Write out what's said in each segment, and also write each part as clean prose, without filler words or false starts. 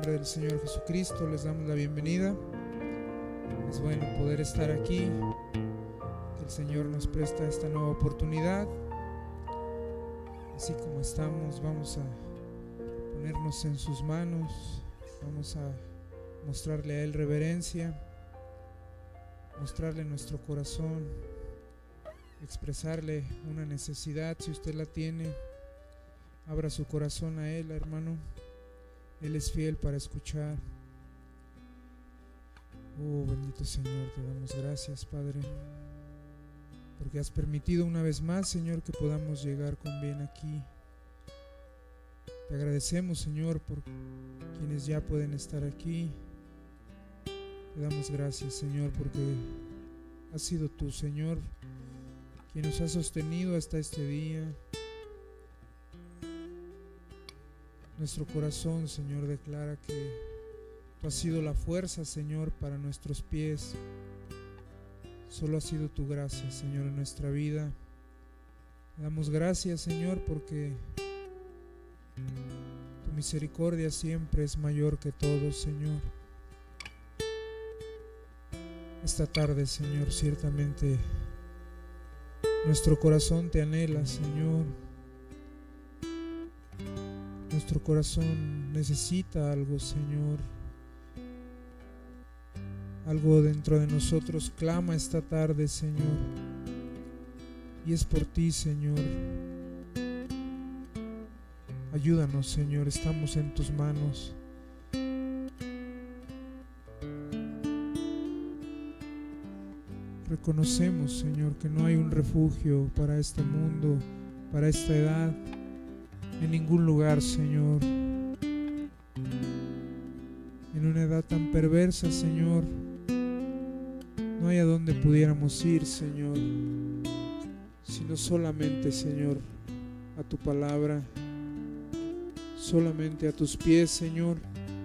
nombre del Señor Jesucristo les damos la bienvenida. Es bueno poder estar aquí, que el Señor nos presta esta nueva oportunidad. Así como estamos, vamos a ponernos en sus manos, vamos a mostrarle a Él reverencia, mostrarle nuestro corazón, expresarle una necesidad si usted la tiene. Abra su corazón a Él, hermano. Él es fiel para escuchar. Oh, bendito Señor, te damos gracias, Padre, porque has permitido una vez más, Señor, que podamos llegar con bien aquí. Te agradecemos, Señor, por quienes ya pueden estar aquí. Te damos gracias, Señor, porque has sido tú, Señor, quien nos ha sostenido hasta este día. Nuestro corazón, Señor, declara que tú has sido la fuerza, Señor, para nuestros pies. Solo ha sido tu gracia, Señor, en nuestra vida. Te damos gracias, Señor, porque tu misericordia siempre es mayor que todo, Señor. Esta tarde, Señor, ciertamente nuestro corazón te anhela, Señor. Nuestro corazón necesita algo, Señor. Algo dentro de nosotros clama esta tarde, Señor. Y es por ti, Señor. Ayúdanos, Señor, estamos en tus manos. Reconocemos, Señor, que no hay un refugio para este mundo, para esta edad, en ningún lugar, Señor. En una edad tan perversa, Señor, no hay a dónde pudiéramos ir, Señor, sino solamente, Señor, a tu palabra, solamente a tus pies, Señor.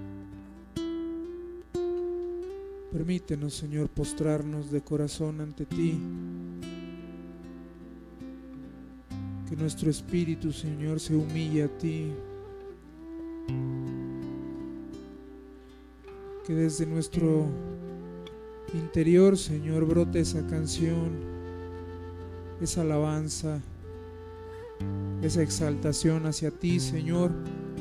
Permítenos, Señor, postrarnos de corazón ante ti. Que nuestro espíritu, Señor, se humille a ti. Que desde nuestro interior, Señor, brote esa canción, esa alabanza, esa exaltación hacia ti, Señor.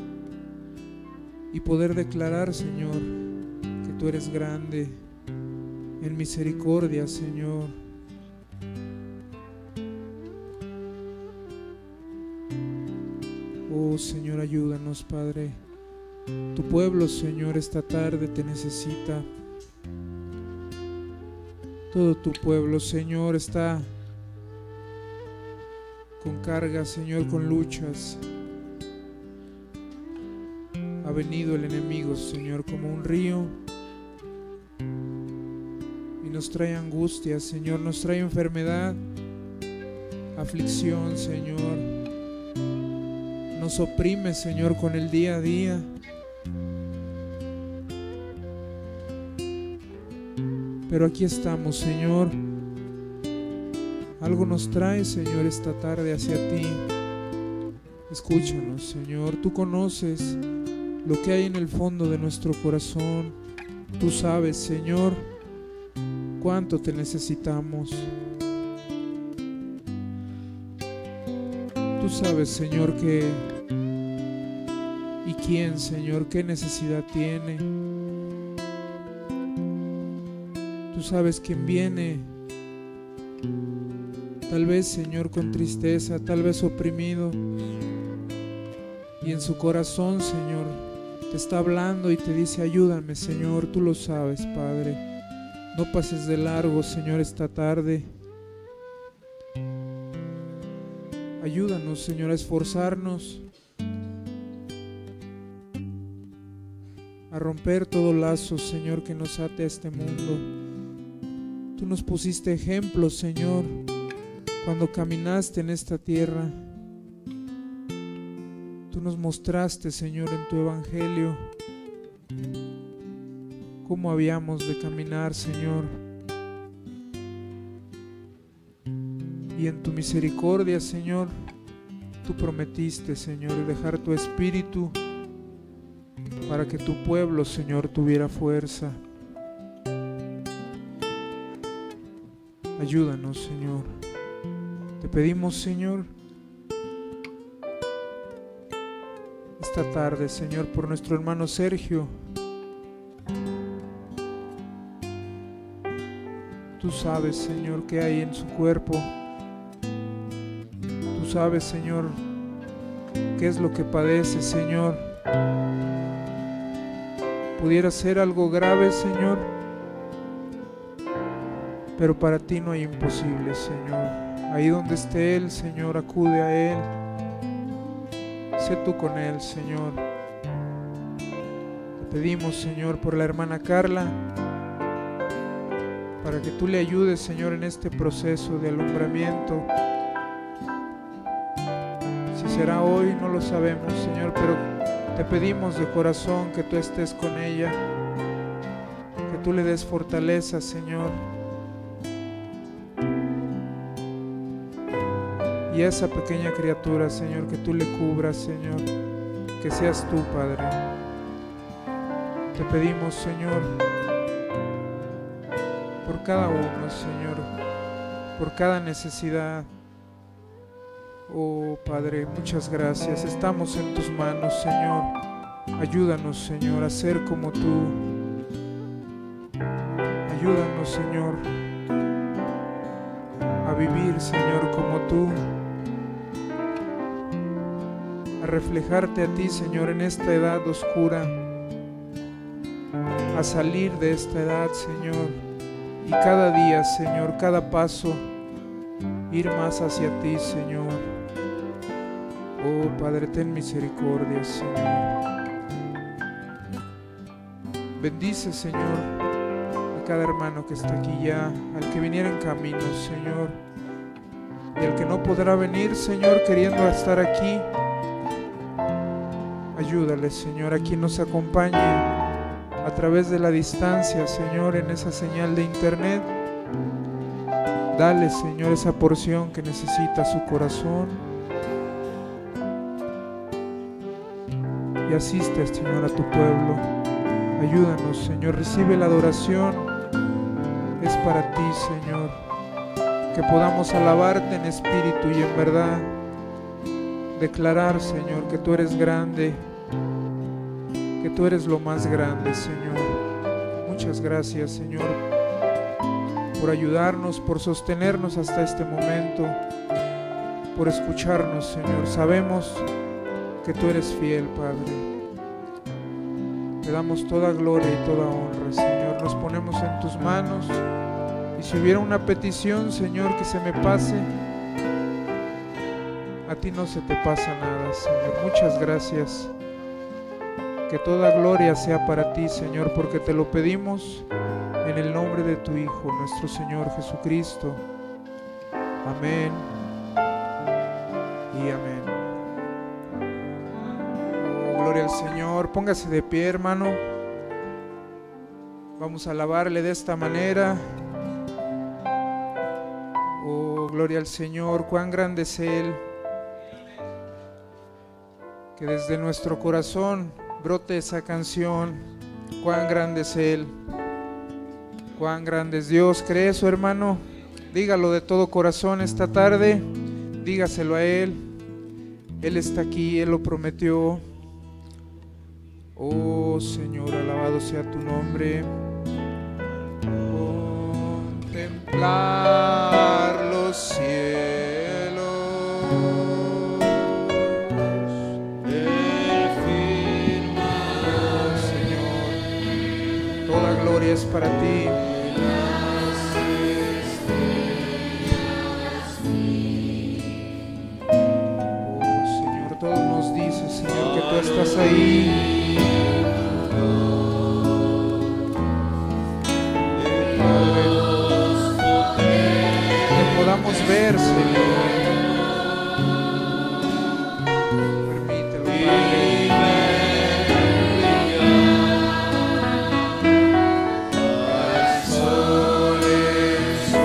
Y poder declarar, Señor, que tú eres grande en misericordia, Señor. Oh, Señor, ayúdanos, Padre. Tu pueblo, Señor, esta tarde te necesita. Todo tu pueblo, Señor, está con cargas, Señor, con luchas. Ha venido el enemigo, Señor, como un río y nos trae angustia, Señor, nos trae enfermedad, aflicción, Señor. Nos oprime, Señor, con el día a día. Pero aquí estamos, Señor. Algo nos trae, Señor, esta tarde hacia ti. Escúchanos, Señor. Tú conoces lo que hay en el fondo de nuestro corazón. Tú sabes, Señor, cuánto te necesitamos. Tú sabes, Señor, que y quién, Señor, qué necesidad tiene. Tú sabes quién viene, tal vez, Señor, con tristeza, tal vez oprimido, y en su corazón, Señor, te está hablando y te dice: ayúdame, Señor. Tú lo sabes, Padre. No pases de largo, Señor, esta tarde. Ayúdanos, Señor, a esforzarnos, a romper todo lazo, Señor, que nos ate a este mundo. Tú nos pusiste ejemplos, Señor, cuando caminaste en esta tierra. Tú nos mostraste, Señor, en tu evangelio cómo habíamos de caminar, Señor. Y en tu misericordia, Señor, tú prometiste, Señor, dejar tu espíritu para que tu pueblo, Señor, tuviera fuerza. Ayúdanos, Señor. Te pedimos, Señor, esta tarde, Señor, por nuestro hermano Sergio. Tú sabes, Señor, qué hay en su cuerpo. Tú sabes, Señor, qué es lo que padece, Señor. Pudiera ser algo grave, Señor, pero para ti no hay imposible, Señor. Ahí donde esté Él, Señor, acude a Él. Sé tú con Él, Señor. Te pedimos, Señor, por la hermana Carla, para que tú le ayudes, Señor, en este proceso de alumbramiento. Si será hoy, no lo sabemos, Señor, pero te pedimos de corazón que tú estés con ella, que tú le des fortaleza, Señor. Y a esa pequeña criatura, Señor, que tú le cubras, Señor, que seas tú, Padre. Te pedimos, Señor, por cada uno, Señor, por cada necesidad. Oh, Padre, muchas gracias. Estamos en tus manos, Señor. Ayúdanos, Señor, a ser como tú. Ayúdanos, Señor, a vivir, Señor, como tú. A reflejarte a ti, Señor, en esta edad oscura. A salir de esta edad, Señor. Y cada día, Señor, cada paso, ir más hacia ti, Señor. Oh, Padre, ten misericordia, Señor. Bendice, Señor, a cada hermano que está aquí ya, al que viniera en camino, Señor. Y al que no podrá venir, Señor, queriendo estar aquí. Ayúdale, Señor, a quien nos acompañe a través de la distancia, Señor, en esa señal de internet. Dale, Señor, esa porción que necesita su corazón. Y asiste, Señor, a tu pueblo. Ayúdanos, Señor, recibe la adoración. Es para ti, Señor, que podamos alabarte en espíritu y en verdad. Declarar, Señor, que tú eres grande, que tú eres lo más grande, Señor. Muchas gracias, Señor, por ayudarnos, por sostenernos hasta este momento, por escucharnos, Señor. Sabemos que tú eres fiel, Padre. Te damos toda gloria y toda honra, Señor. Nos ponemos en tus manos. Y si hubiera una petición, Señor, que se me pase, a ti no se te pasa nada, Señor. Muchas gracias. Que toda gloria sea para ti, Señor, porque te lo pedimos en el nombre de tu Hijo, nuestro Señor Jesucristo. Amén y amén. Oh, gloria al Señor. Póngase de pie, hermano. Vamos a alabarle de esta manera. Oh, gloria al Señor. Cuán grande es Él. Que desde nuestro corazón brote esa canción. Cuán grande es Él. Cuán grande es Dios. ¿Cree eso, hermano? Dígalo de todo corazón esta tarde. Dígaselo a Él. Él está aquí, Él lo prometió. Oh Señor, alabado sea tu nombre. Contemplar los cielos, el firmamento, Señor, toda gloria es para ti. Oh Señor, todo nos dice, Señor, que tú estás ahí. Podamos ver, Señor. Permítelo, Padre. El sol en su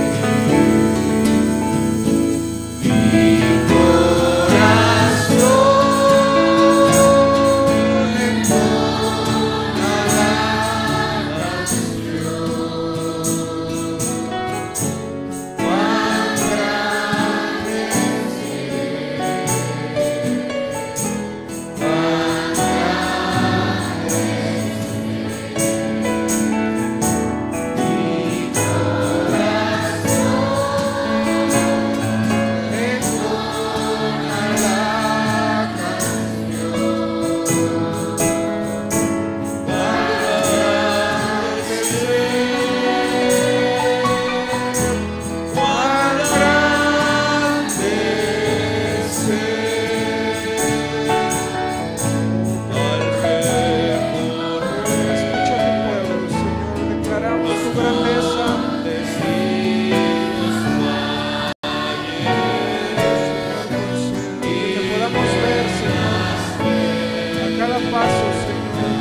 ser. Mi corazón cada paso, Señor.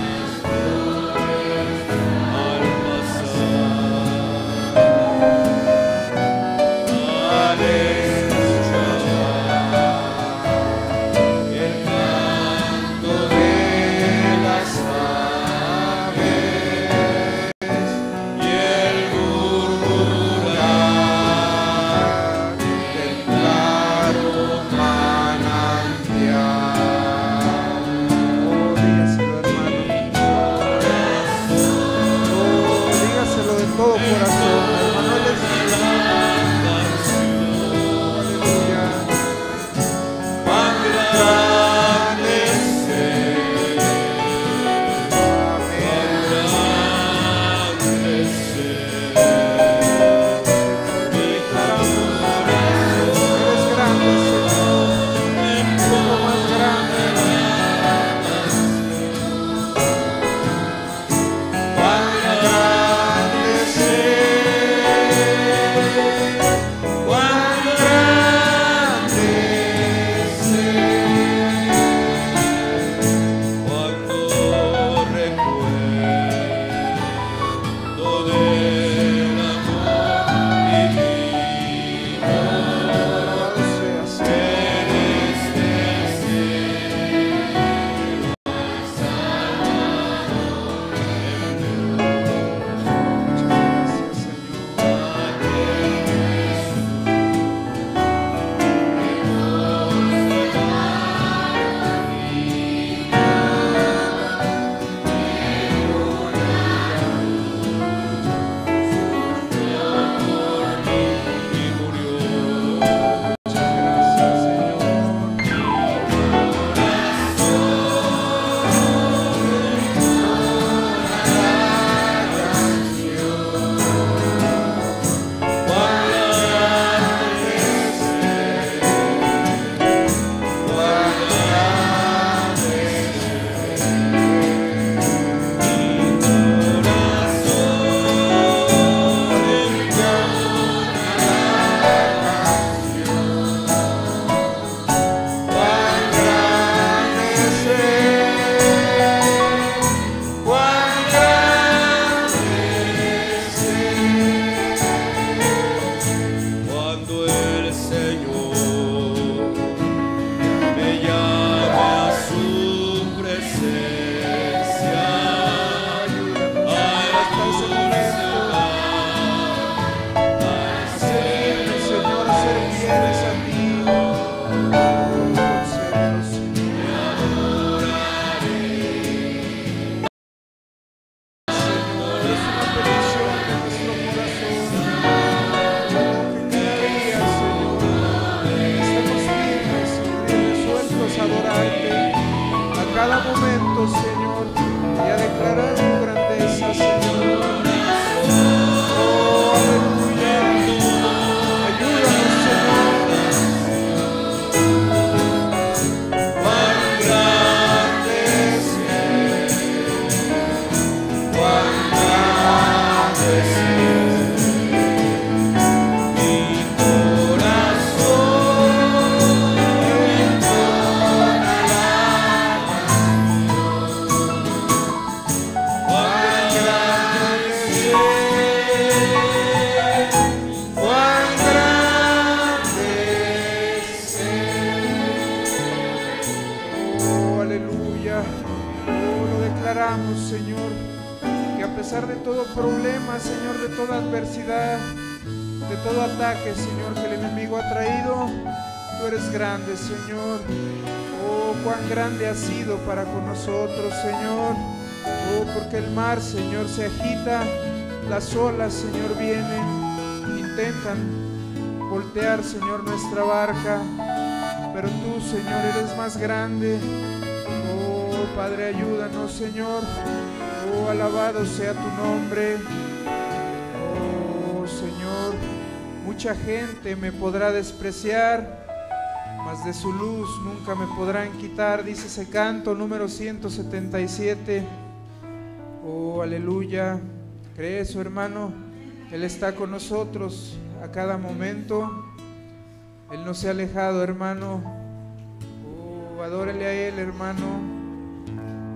Señor, que el enemigo ha traído, tú eres grande, Señor. Oh, cuán grande has sido para con nosotros, Señor. Oh, porque el mar, Señor, se agita, las olas, Señor, vienen, intentan voltear, Señor, nuestra barca, pero tú, Señor, eres más grande. Oh, Padre, ayúdanos, Señor. Oh, alabado sea tu nombre. Oh, Señor, mucha gente me podrá despreciar, mas de su luz nunca me podrán quitar, dice ese canto número 177. Oh, aleluya. ¿Cree eso, hermano? Él está con nosotros a cada momento. Él no se ha alejado, hermano. Oh, adórele a Él, hermano.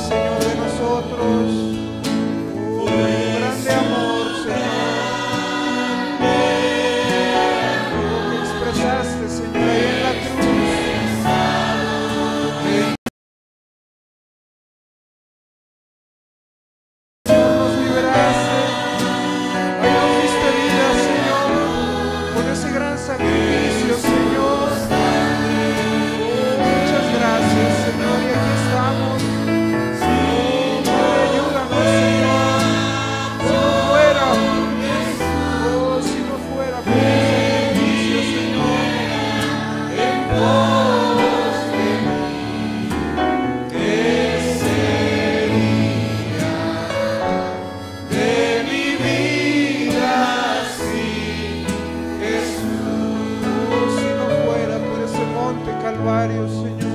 Señor, de nosotros. Oh, tu grande amor, Señor. Oh, que expresaste, Señor, ahí en la cruz. Señor, nos liberaste. Ahí nos diste vida, Señor, con ese gran sacrificio, Señor. Muchas gracias, Señor, y aquí estamos. Padre, ayúdanos, Señor. Si no fuera por ese sacrificio, Señor, en pos de mí, ¿qué sería de mi vida sin Jesús? Si no fuera por ese monte Calvario, Señor.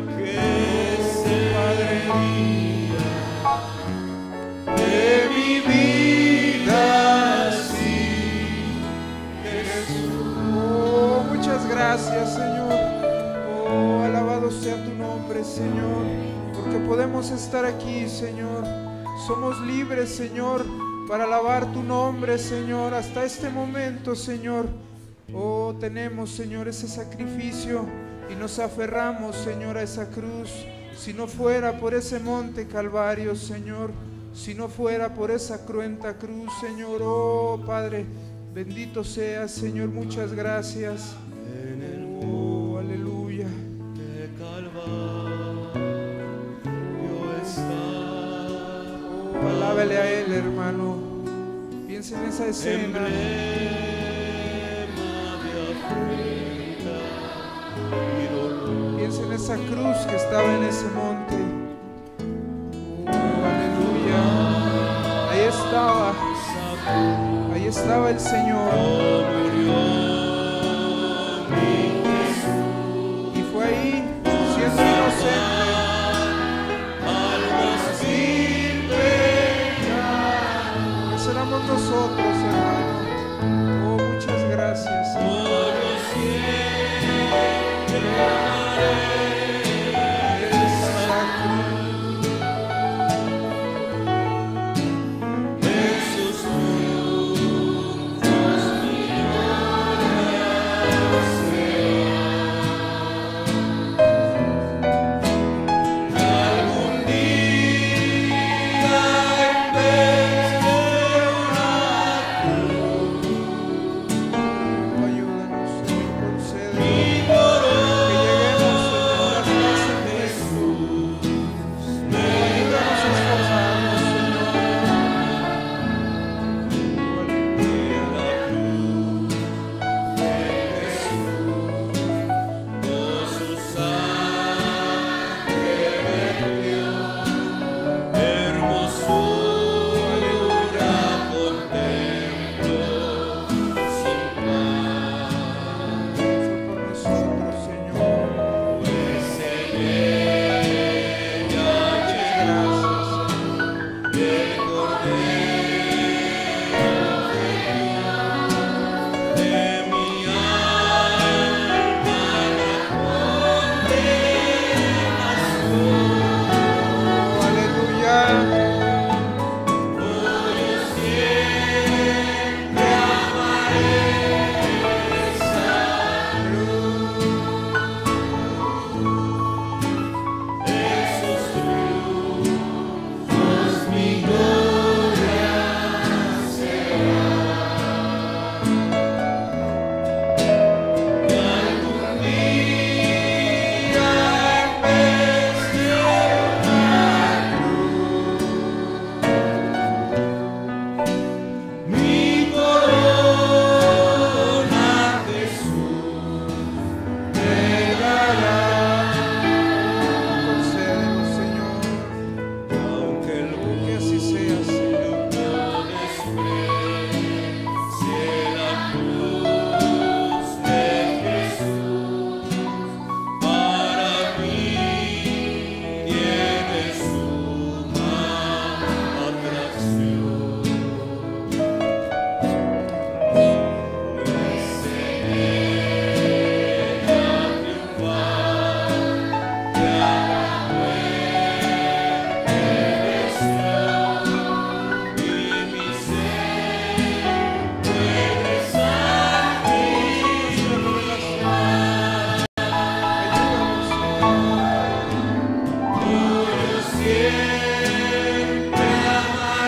De mi vida sin Jesús. Oh, muchas gracias, Señor. Oh, alabado sea tu nombre, Señor, porque podemos estar aquí, Señor. Somos libres, Señor, para alabar tu nombre, Señor, hasta este momento, Señor. Oh, tenemos, Señor, ese sacrificio y nos aferramos, Señor, a esa cruz. Si no fuera por ese monte Calvario, Señor, si no fuera por esa cruenta cruz, Señor, oh Padre, bendito seas, Señor, muchas gracias. Oh, aleluya. Oh, alábele a Él, hermano. Piensa en esa escena. Piensa en esa cruz que estaba en ese monte. Oh, aleluya. Ahí estaba el Señor. Y fue ahí, siendo inocente, que éramos nosotros, hermano. Oh, muchas gracias, Señor.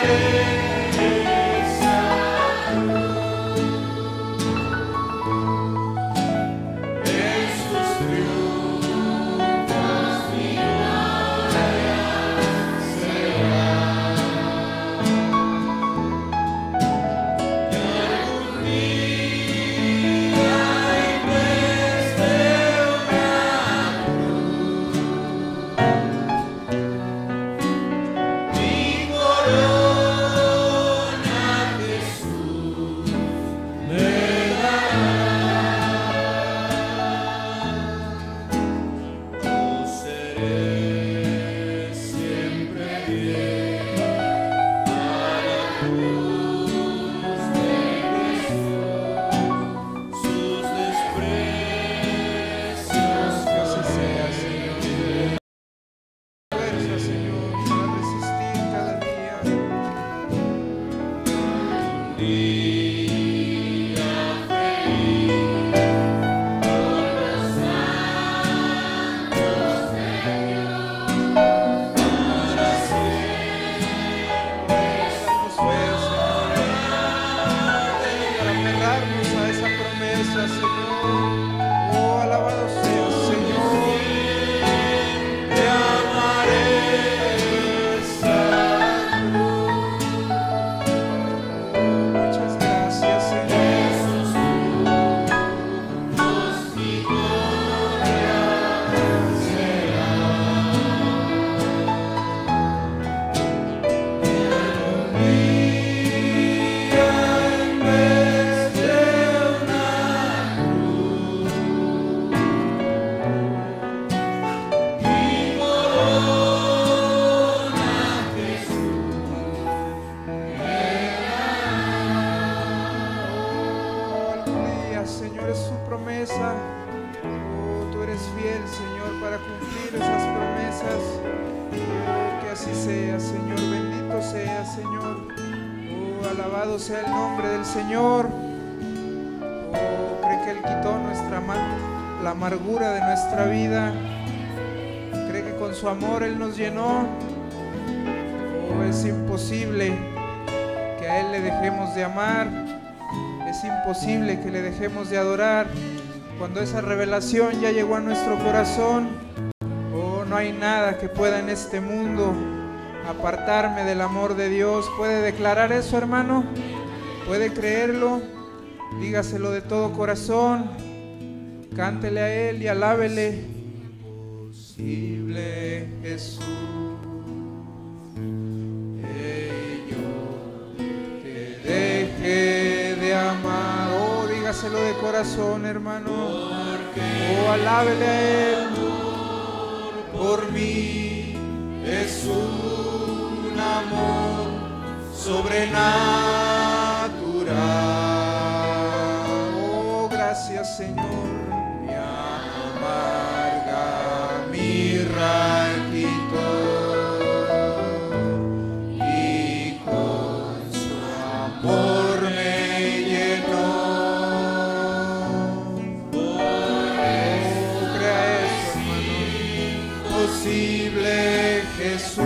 Alabado sea el nombre del Señor. Oh, cree que Él quitó la amargura de nuestra vida. Cree que con su amor Él nos llenó. Oh, es imposible que a Él le dejemos de amar. Es imposible que le dejemos de adorar. Cuando esa revelación ya llegó a nuestro corazón, oh, no hay nada que pueda en este mundo apartarme del amor de Dios. ¿Puede declarar eso, hermano? ¿Puede creerlo? Dígaselo de todo corazón. Cántele a Él y alábele. Posible Jesús, que yo te deje de amar. Oh, dígaselo de corazón, hermano. Oh, alábele a Él. Por mí es un amor sobrenatural. Oh, gracias, Señor. Mi amarga mirra quitó y con su amor me llenó. Oh, crea eso, hermano. Imposible, Jesús,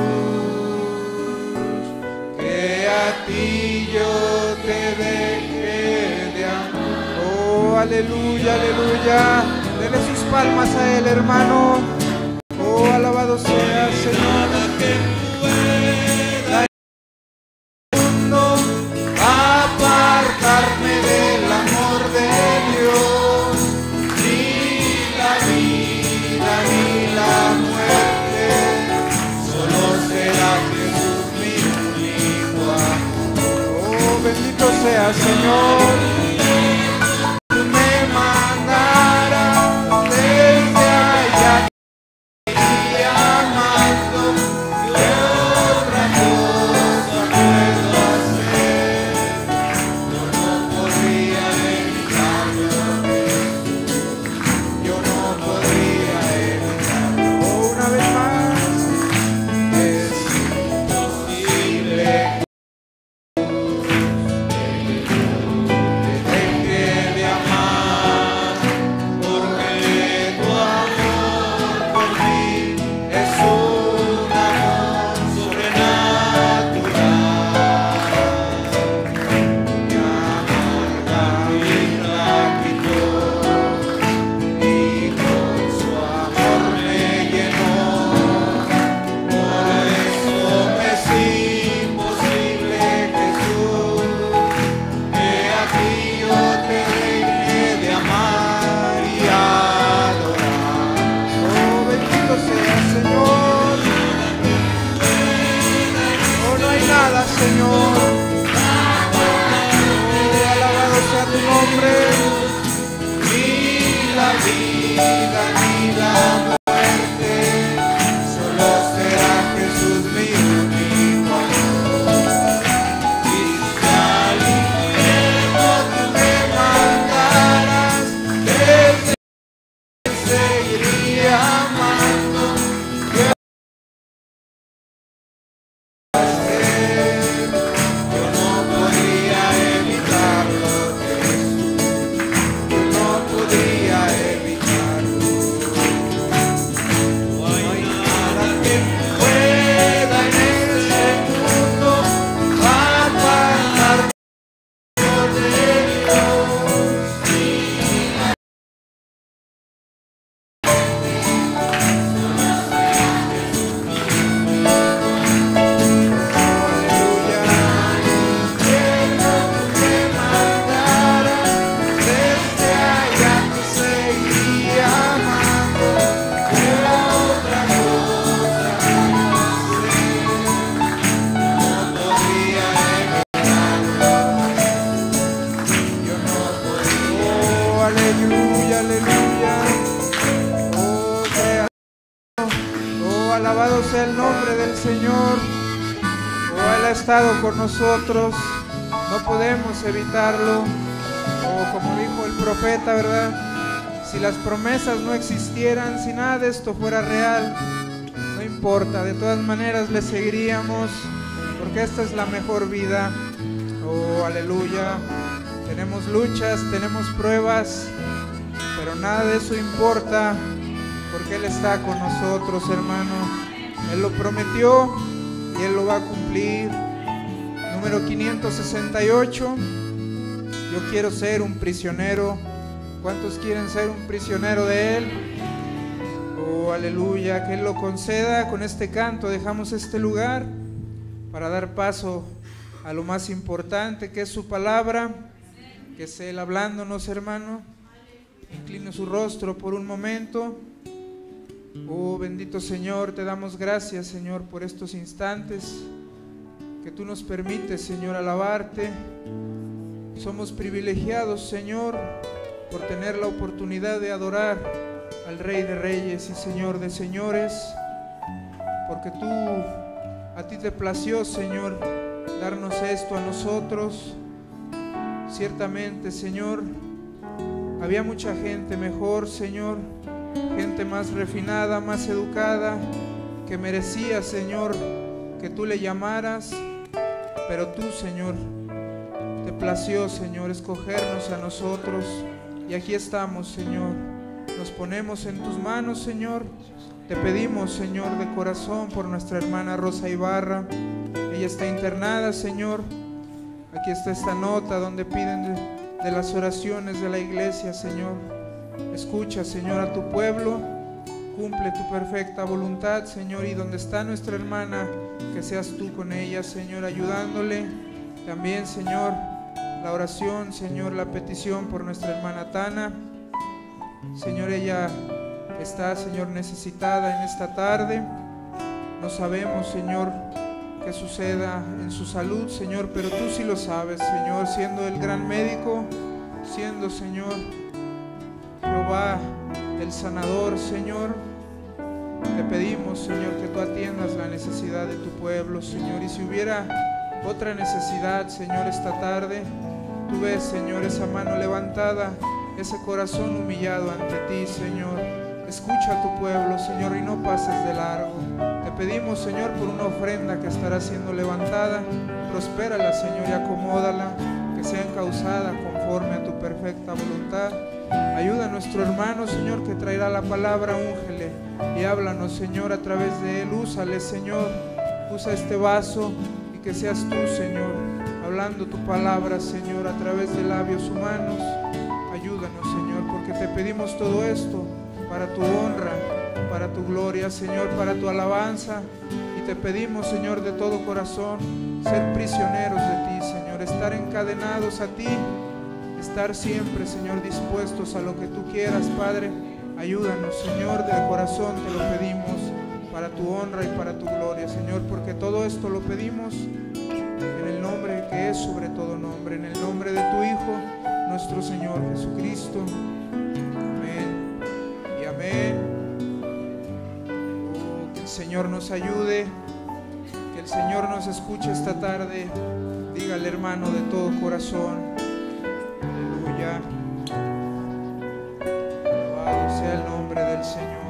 que a ti yo te deje de amar. Oh, aleluya, aleluya. Dele sus palmas a Él, hermano. Oh, alabado sea el Señor. Que pueda el mundo apartarme del amor de Dios, ni la vida ni la muerte, solo será Jesús mi único amor. Oh, bendito sea, Señor. Tú me mandarás desde allá y amando, ¿qué otra cosa puedo hacer? Yo no podría evitarlo, yo no podría evitarlo. Oh, una vez más, es imposible. Alábala, Señor. Alabado sea tu nombre. Ni la vida ni la muerte, solo será Jesús mi único amor. Y si al infierno tú me mandaras, desde seguiría amando. Yo no podría evitarlo, Jesús. Yo no podría evitarlo. No hay nada que pueda en este mundo apartarme de Dios. Alabado sea el nombre del Señor. Él ha estado con nosotros, no podemos evitarlo. Como dijo el profeta, ¿verdad? Si las promesas no existieran, si nada de esto fuera real, no importa, de todas maneras le seguiríamos, porque esta es la mejor vida. Oh, aleluya. Tenemos luchas, tenemos pruebas, pero nada de eso importa, porque Él está con nosotros, hermano. Él lo prometió y Él lo va a cumplir. Número 568. Yo quiero ser un prisionero. ¿Cuántos quieren ser un prisionero de Él? Oh, aleluya, que Él lo conceda. Con este canto dejamos este lugar para dar paso a lo más importante, que es su palabra, que es Él hablándonos, hermano. Incline su rostro por un momento. Oh, bendito Señor, te damos gracias, Señor, por estos instantes que tú nos permites, Señor, alabarte. Somos privilegiados, Señor, por tener la oportunidad de adorar al Rey de Reyes y Señor de Señores, porque a ti te plació, Señor, darnos esto a nosotros. Ciertamente, Señor, había mucha gente mejor, Señor, gente más refinada, más educada, que merecía, Señor, que tú le llamaras, pero tú, Señor, te plació, Señor, escogernos a nosotros, y aquí estamos, Señor. Nos ponemos en tus manos, Señor. Te pedimos, Señor, de corazón por nuestra hermana Rosa Ibarra. Ella está internada, Señor. Aquí está esta nota donde piden de las oraciones de la iglesia, Señor. Escucha, Señor, a tu pueblo, cumple tu perfecta voluntad, Señor, y donde está nuestra hermana, que seas tú con ella, Señor, ayudándole. También, Señor, la oración, Señor, la petición por nuestra hermana Tana. Señor, ella está, Señor, necesitada en esta tarde. No sabemos, Señor, qué suceda en su salud, Señor, pero tú sí lo sabes, Señor, siendo el gran médico, siendo, Señor, Jehová, el sanador, Señor. Te pedimos, Señor, que tú atiendas la necesidad de tu pueblo, Señor. Y si hubiera otra necesidad, Señor, esta tarde, tú ves, Señor, esa mano levantada, ese corazón humillado ante ti, Señor. Escucha a tu pueblo, Señor, y no pases de largo. Te pedimos, Señor, por una ofrenda que estará siendo levantada. Prospérala, Señor, y acomódala, que sea encauzada conforme a tu perfecta voluntad. Ayuda a nuestro hermano, Señor, que traerá la palabra, úngele y háblanos, Señor, a través de él. Úsale, Señor, usa este vaso y que seas tú, Señor, hablando tu palabra, Señor, a través de labios humanos. Ayúdanos, Señor, porque te pedimos todo esto para tu honra, para tu gloria, Señor, para tu alabanza. Y te pedimos, Señor, de todo corazón, ser prisioneros de ti, Señor, estar encadenados a ti, estar siempre, Señor, dispuestos a lo que tú quieras, Padre. Ayúdanos, Señor, de corazón te lo pedimos, para tu honra y para tu gloria, Señor, porque todo esto lo pedimos en el nombre que es sobre todo nombre, en el nombre de tu Hijo, nuestro Señor Jesucristo. Amén y amén. Oh, que el Señor nos ayude, que el Señor nos escuche esta tarde. Dígale, hermano, de todo corazón: aleluya. Alabado sea el nombre del Señor.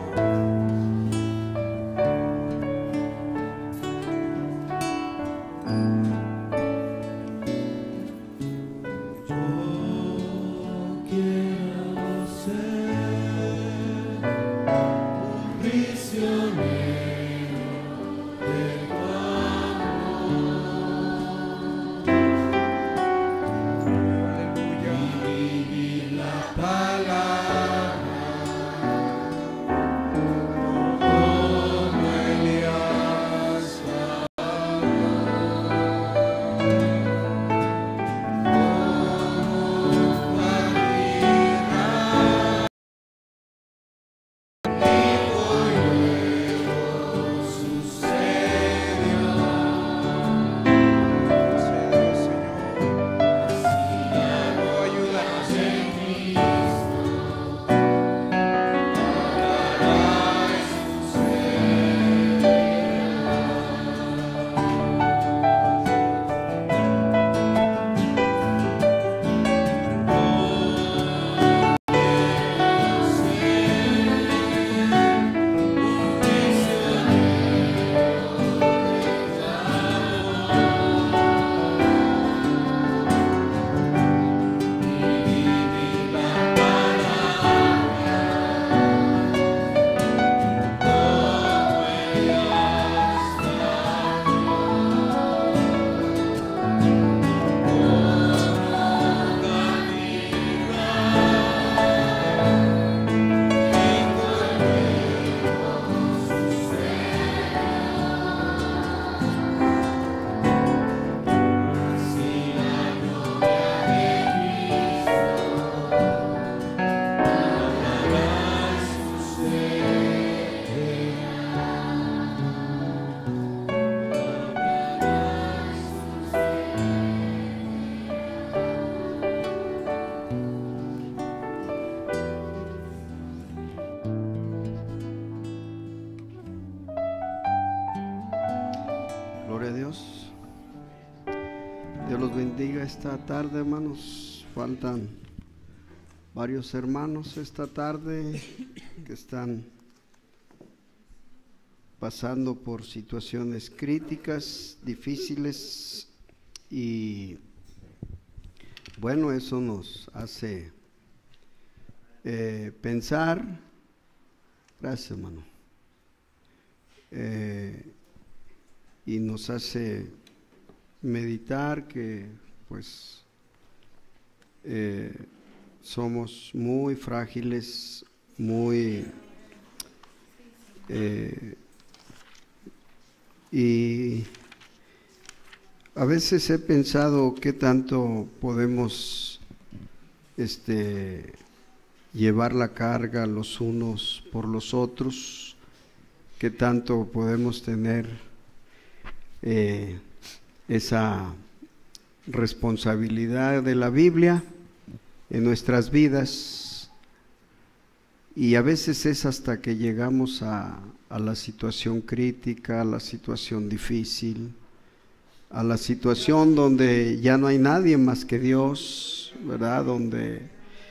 Esta tarde, hermanos, faltan varios hermanos esta tarde que están pasando por situaciones críticas, difíciles, y bueno, eso nos hace pensar. Gracias, hermano. Y nos hace meditar que pues somos muy frágiles, muy y a veces he pensado qué tanto podemos llevar la carga los unos por los otros, qué tanto podemos tener esa responsabilidad de la Biblia en nuestras vidas, y a veces es hasta que llegamos a la situación crítica, a la situación difícil, a la situación donde ya no hay nadie más que Dios, ¿verdad? Donde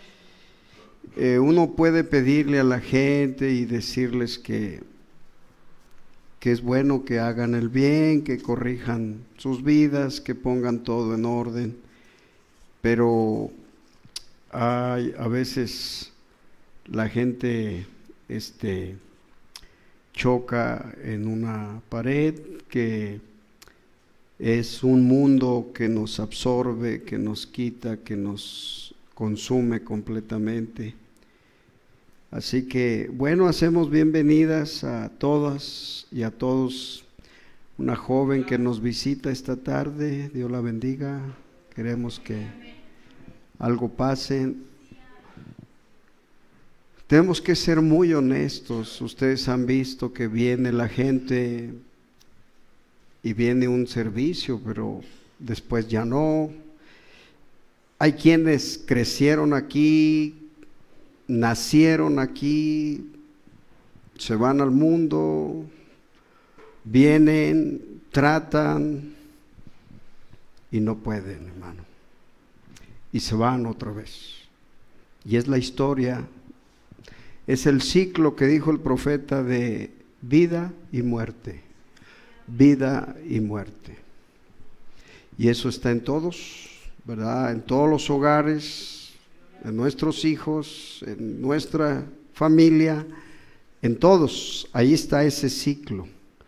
uno puede pedirle a la gente y decirles que es bueno que hagan el bien, que corrijan sus vidas, que pongan todo en orden, pero a veces la gente choca en una pared que es un mundo que nos absorbe, que nos quita, que nos consume completamente. Así que, bueno, hacemos bienvenidas a todas y a todos. Una joven que nos visita esta tarde, Dios la bendiga. Queremos que algo pase. Tenemos que ser muy honestos. Ustedes han visto que viene la gente y viene un servicio, pero después ya no. Hay quienes crecieron aquí, nacieron aquí, se van al mundo, vienen, tratan y no pueden, hermano. Y se van otra vez. Y es la historia, es el ciclo que dijo el profeta de vida y muerte, vida y muerte. Y eso está en todos, ¿verdad? En todos los hogares, en nuestros hijos, en nuestra familia, en todos, ahí está ese ciclo.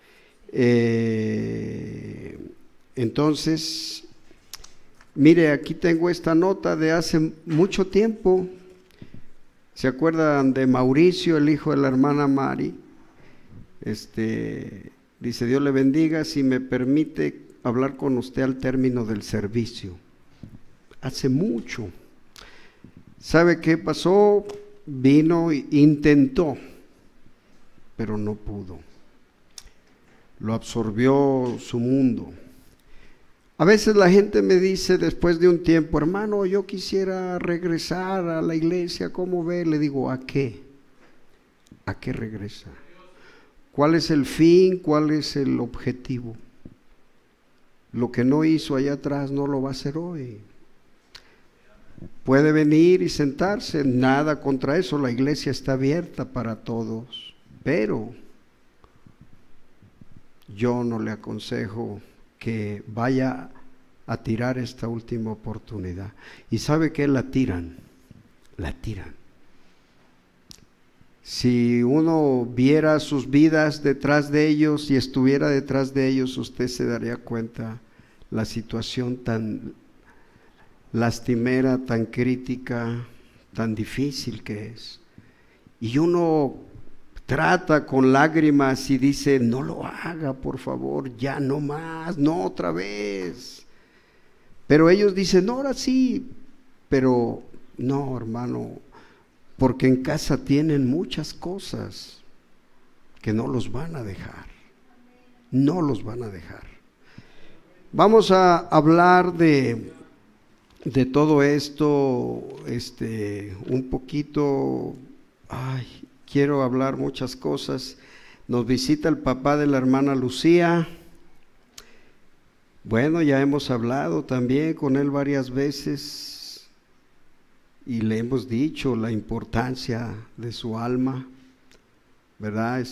Entonces, mire, aquí tengo esta nota de hace mucho tiempo. ¿Se acuerdan de Mauricio, el hijo de la hermana Mari? Dice, Dios le bendiga, si me permite hablar con usted al término del servicio. Hace mucho. ¿Sabe qué pasó? Vino e intentó, pero no pudo. Lo absorbió su mundo. A veces la gente me dice después de un tiempo, hermano, yo quisiera regresar a la iglesia, ¿cómo ve? Le digo, ¿a qué? ¿A qué regresa? ¿Cuál es el fin? ¿Cuál es el objetivo? Lo que no hizo allá atrás no lo va a hacer hoy. Puede venir y sentarse, nada contra eso, la iglesia está abierta para todos, pero yo no le aconsejo que vaya a tirar esta última oportunidad. ¿Y sabe qué? La tiran. Si uno viera sus vidas detrás de ellos y estuviera detrás de ellos, usted se daría cuenta la situación tan lastimera, tan crítica, tan difícil que es. Y uno trata con lágrimas y dice, no lo haga, por favor, ya no más, no otra vez. Pero ellos dicen, no, ahora sí, pero no, hermano, porque en casa tienen muchas cosas que no los van a dejar, no los van a dejar. Vamos a hablar de todo esto, un poquito, quiero hablar muchas cosas. Nos visita el papá de la hermana Lucía. Bueno, ya hemos hablado también con él varias veces y le hemos dicho la importancia de su alma, ¿verdad?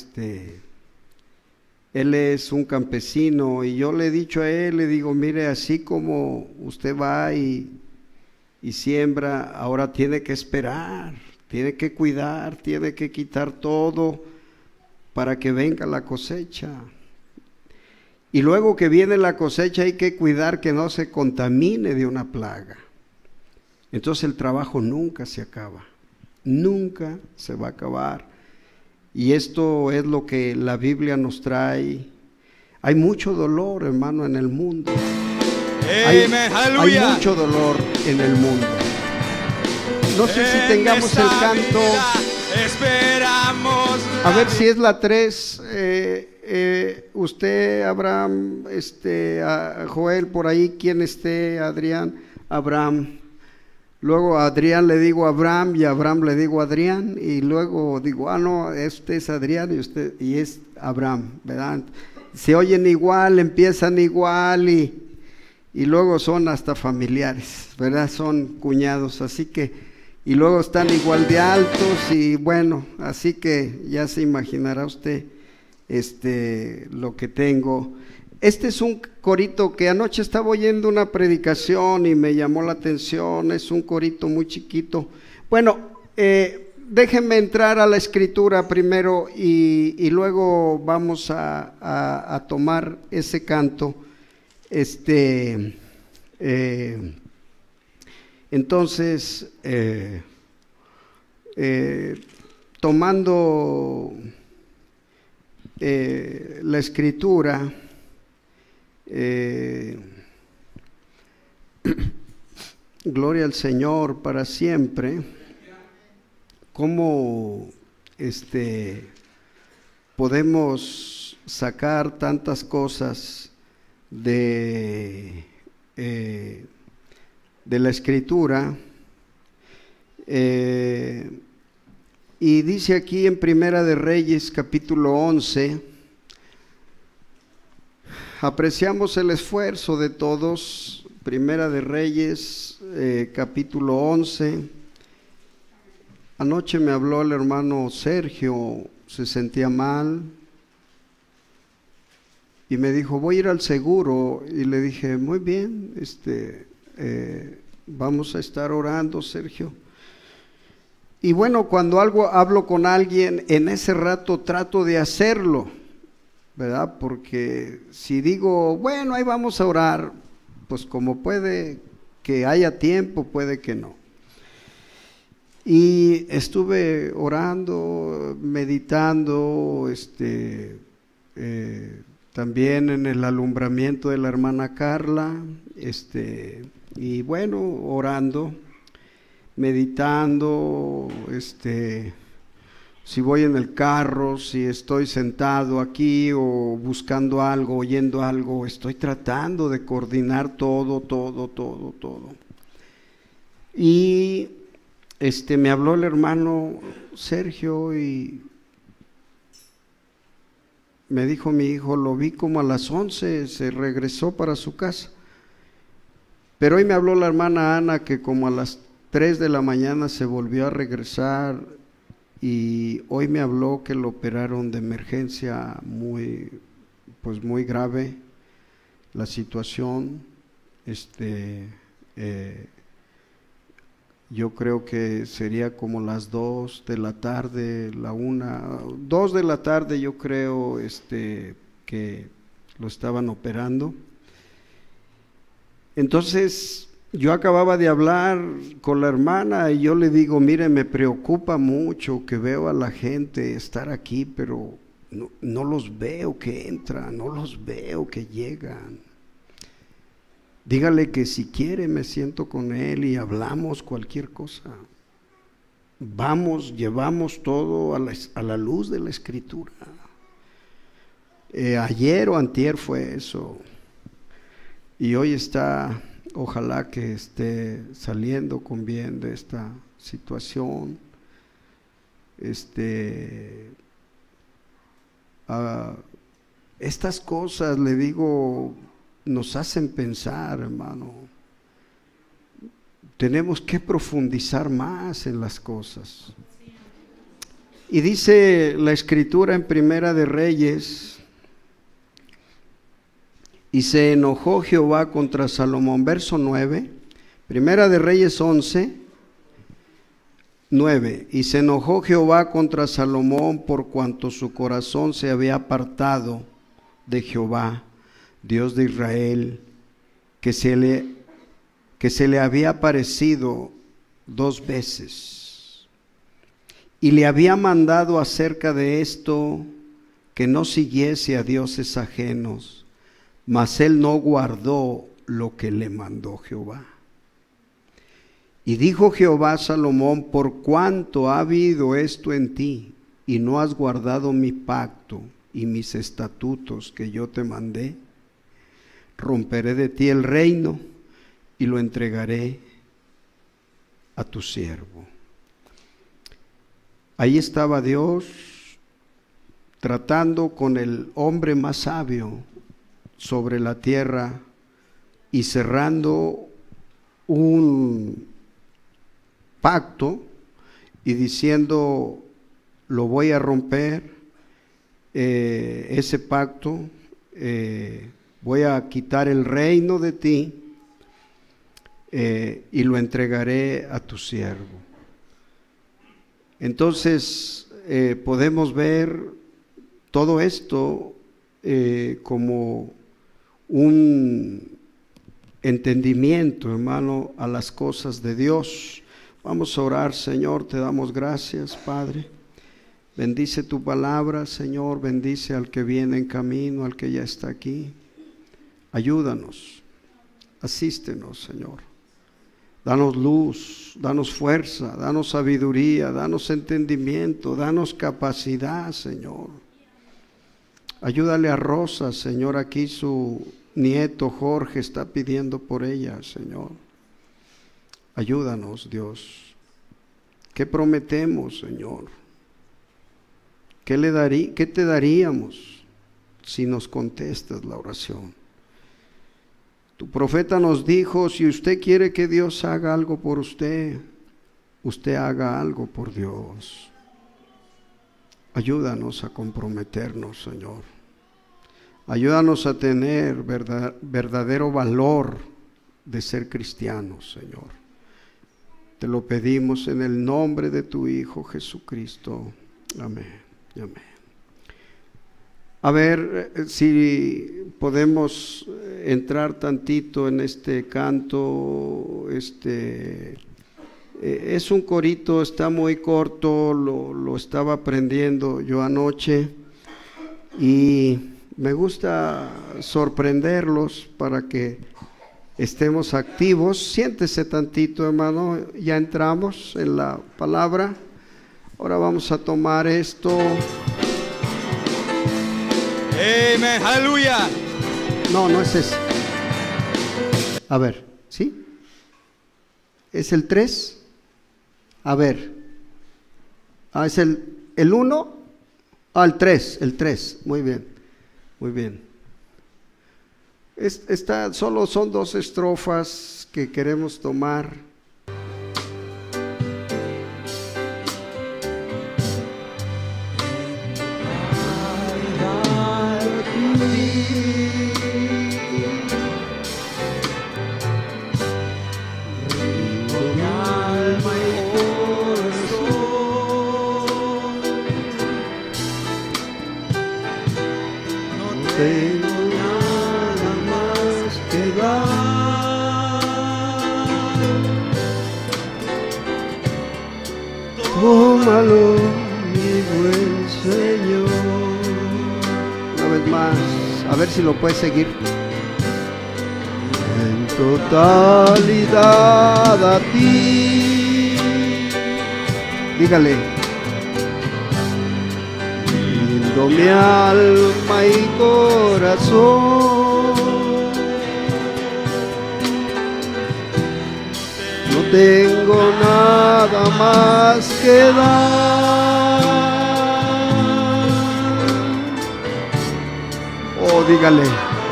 Él es un campesino y yo le he dicho a él, le digo, mire, así como usted va y siembra, ahora tiene que esperar, tiene que cuidar, tiene que quitar todo para que venga la cosecha. Y luego que viene la cosecha hay que cuidar que no se contamine de una plaga. Entonces el trabajo nunca se acaba, nunca se va a acabar. Y esto es lo que la Biblia nos trae. Hay mucho dolor, hermano, en el mundo. Hay mucho dolor en el mundo. No sé si tengamos el canto. A ver si es la 3. Usted, Abraham, a Joel, por ahí, quien esté, Adrián, Abraham. Luego a Adrián le digo Abraham y a Abraham le digo Adrián y luego digo, no, este es Adrián y es Abraham, ¿verdad? Se oyen igual, empiezan igual y luego son hasta familiares, ¿verdad? Son cuñados, así que, y luego están igual de altos y bueno, así que ya se imaginará usted lo que tengo. Este es un corito que anoche estaba oyendo una predicación y me llamó la atención, es un corito muy chiquito. Bueno, déjenme entrar a la escritura primero y luego vamos a tomar ese canto. Entonces, tomando la escritura, gloria al Señor para siempre. ¿Cómo podemos sacar tantas cosas de de la Escritura, y dice aquí en Primera de Reyes capítulo 11, apreciamos el esfuerzo de todos. Primera de Reyes capítulo 11. Anoche me habló el hermano Sergio, se sentía mal y me dijo, voy a ir al seguro, y le dije, muy bien, vamos a estar orando, Sergio. Y bueno, cuando hablo con alguien, en ese rato trato de hacerlo, ¿verdad? Porque si digo, bueno, ahí vamos a orar, pues como puede que haya tiempo, puede que no. Y estuve orando, meditando, también en el alumbramiento de la hermana Carla, y bueno, orando, meditando, si voy en el carro, si estoy sentado aquí o buscando algo, oyendo algo, estoy tratando de coordinar todo. Y me habló el hermano Sergio y me dijo mi hijo, lo vi como a las 11, se regresó para su casa. Pero hoy me habló la hermana Ana que como a las 3 de la mañana se volvió a regresar, y hoy me habló que lo operaron de emergencia muy grave la situación. Yo creo que sería como las 2 de la tarde, 2 de la tarde yo creo que lo estaban operando. Entonces yo acababa de hablar con la hermana y yo le digo, mire, me preocupa mucho que veo a la gente estar aquí, pero no los veo que entran, no los veo que llegan. Dígale que si quiere me siento con él y hablamos cualquier cosa. Llevamos todo a la luz de la Escritura. Ayer o antier fue eso. Y hoy está, ojalá que esté saliendo con bien de esta situación. Estas cosas, le digo, nos hacen pensar, hermano. Tenemos que profundizar más en las cosas. Y dice la Escritura en Primera de Reyes, y se enojó Jehová contra Salomón, verso 9, Primera de Reyes 11, 9, y se enojó Jehová contra Salomón por cuanto su corazón se había apartado de Jehová, Dios de Israel, que se le había aparecido 2 veces, y le había mandado acerca de esto que no siguiese a dioses ajenos, mas él no guardó lo que le mandó Jehová. Y dijo Jehová a Salomón, por cuanto ha habido esto en ti, y no has guardado mi pacto y mis estatutos que yo te mandé, romperé de ti el reino y lo entregaré a tu siervo. Ahí estaba Dios tratando con el hombre más sabio sobre la tierra y cerrando un pacto y diciendo, lo voy a romper, ese pacto, voy a quitar el reino de ti y lo entregaré a tu siervo. Entonces podemos ver todo esto como un entendimiento, hermano, a las cosas de Dios. Vamos a orar. Señor, te damos gracias, Padre. Bendice tu palabra, Señor, bendice al que viene en camino, al que ya está aquí. Ayúdanos, asístenos, Señor. Danos luz, danos fuerza, danos sabiduría, danos entendimiento, danos capacidad, Señor. Ayúdale a Rosa, Señor, aquí su nieto Jorge está pidiendo por ella, Señor. Ayúdanos, Dios. ¿Qué prometemos, Señor? ¿Qué te daríamos si nos contestas la oración? Tu profeta nos dijo, si usted quiere que Dios haga algo por usted, usted haga algo por Dios. Ayúdanos a comprometernos, Señor. Ayúdanos a tener verdadero valor de ser cristianos, Señor. Te lo pedimos en el nombre de tu Hijo Jesucristo. Amén. Amén. A ver si podemos entrar tantito en este canto. Es un corito, está muy corto, lo estaba aprendiendo yo anoche y me gusta sorprenderlos para que estemos activos. Siéntese tantito, hermano, ya entramos en la palabra. Ahora vamos a tomar esto. Amén, aleluya. No es ese. A ver, ¿sí? ¿Es el 3? A ver. Es el 1. El 3. Muy bien. Muy bien. Solo son 2 estrofas que queremos tomar. Tómalo, mi buen Señor. Una vez más, a ver si lo puedes seguir. En totalidad a ti. Dígale. Rindo mi alma y corazón. No tengo nada más que dar. Oh, dígale.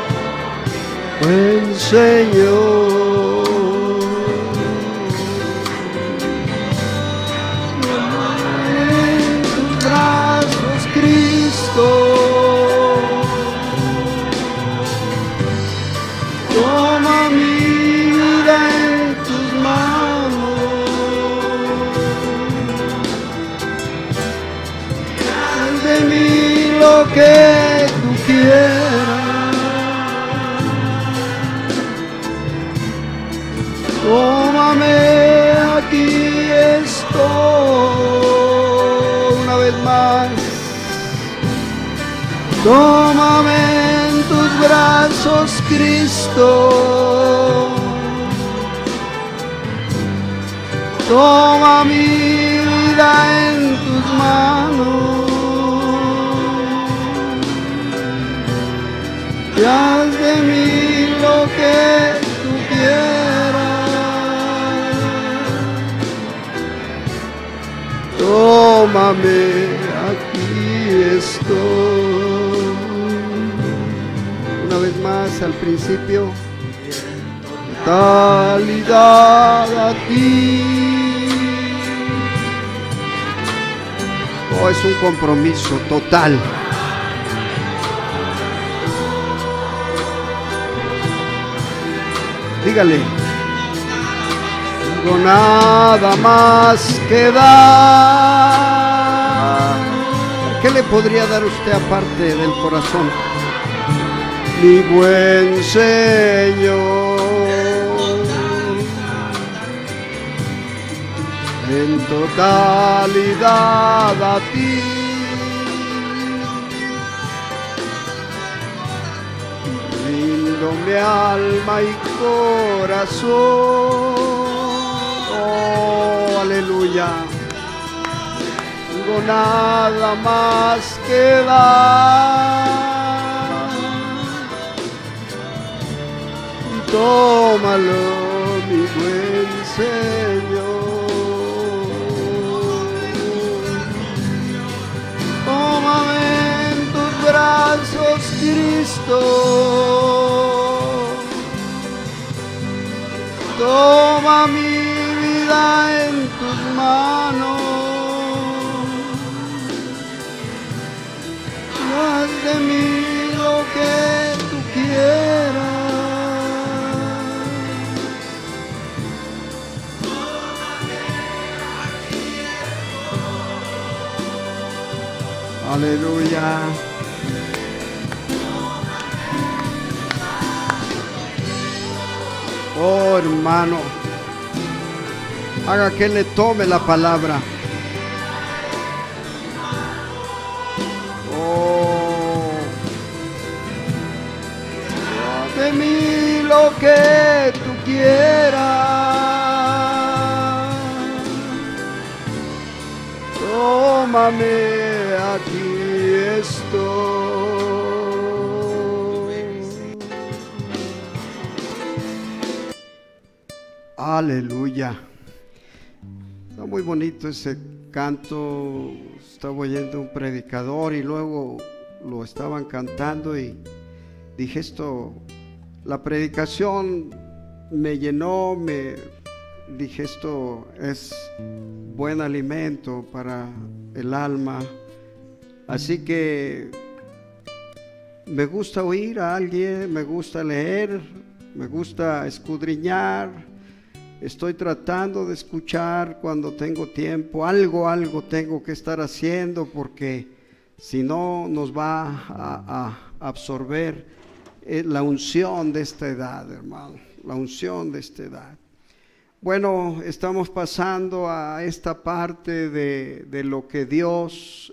Buen Señor, en tus brazos, Cristo, toma mi vida en tus manos, haz de mí lo que tú quieras. Tómame, aquí estoy. Una vez más. Tómame en tus brazos, Cristo. Toma mi vida en tus manos. Y haz de mí lo que tú quieras. Tómame, aquí estoy. Una vez más al principio. Totalidad a ti. Oh, es un compromiso total. Dígale. Tengo nada más que dar. ¿Qué le podría dar usted aparte del corazón? Mi buen Señor, en totalidad a ti. Rindo mi alma y corazón. Oh, aleluya. No tengo nada más que dar. tómalo, mi buen Señor. Tómame en tus brazos, Cristo. Toma mi vida en tus manos. Haz de mí lo que tú quieras. Aleluya. Oh, hermano, haga que le tome la palabra. Oh, de mí lo que tú quieras. Tómame, aquí estoy. Aleluya. Está muy bonito ese canto. Estaba oyendo un predicador y luego lo estaban cantando y dije esto, la predicación me llenó, dije esto es buen alimento para el alma. Así que me gusta oír a alguien, me gusta leer, me gusta escudriñar. Estoy tratando de escuchar cuando tengo tiempo, algo tengo que estar haciendo porque si no nos va a absorber la unción de esta edad, hermano, la unción de esta edad. Bueno, estamos pasando a esta parte de lo que Dios,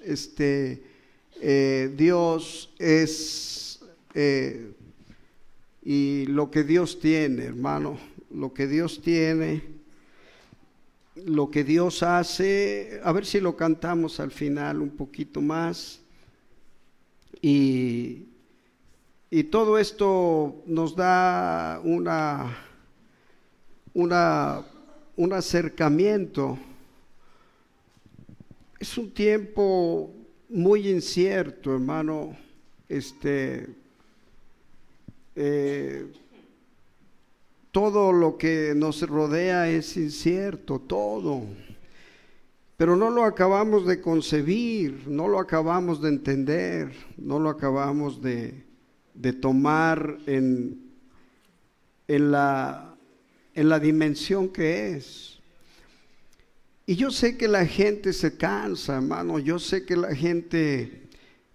Dios es y lo que Dios tiene, hermano. Lo que Dios tiene, lo que Dios hace, a ver si lo cantamos al final un poquito más. Y todo esto nos da un acercamiento. Es un tiempo muy incierto, hermano. Todo lo que nos rodea es incierto, todo. Pero no lo acabamos de concebir, no lo acabamos de entender, no lo acabamos de tomar en la dimensión que es. Y yo sé que la gente se cansa, hermano, yo sé que la gente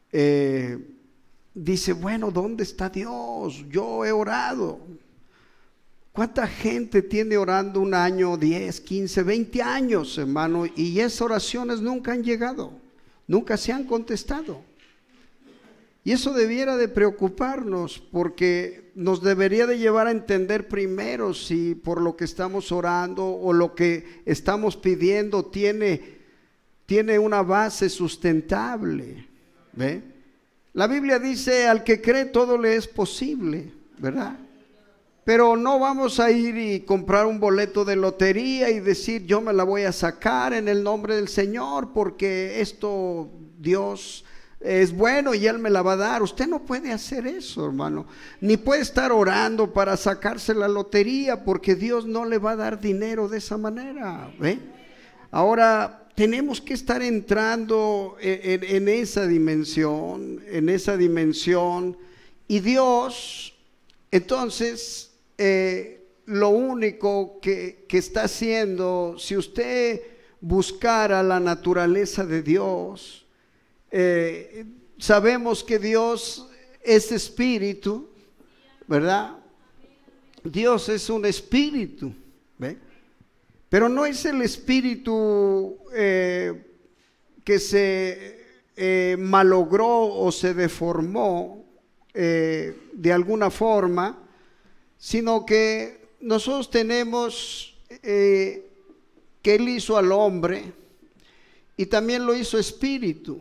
dice, bueno, ¿dónde está Dios? Yo he orado. ¿Cuánta gente tiene orando un año, 10, 15, 20 años, hermano? Y esas oraciones nunca han llegado, nunca se han contestado. Y eso debiera de preocuparnos porque nos debería de llevar a entender primero si por lo que estamos orando o lo que estamos pidiendo tiene una base sustentable. ¿Ve? La Biblia dice, al que cree todo le es posible, ¿verdad? Pero no vamos a ir y comprar un boleto de lotería y decir yo me la voy a sacar en el nombre del Señor porque esto Dios es bueno y Él me la va a dar. Usted no puede hacer eso, hermano. Ni puede estar orando para sacarse la lotería porque Dios no le va a dar dinero de esa manera. ¿Ve? Ahora tenemos que estar entrando en esa dimensión, y Dios, entonces, lo único que está haciendo, si usted buscara la naturaleza de Dios, sabemos que Dios es espíritu, ¿verdad? Dios es un espíritu, ¿ve? Pero no es el espíritu que se malogró o se deformó de alguna forma, sino que nosotros tenemos que Él hizo al hombre y también lo hizo espíritu.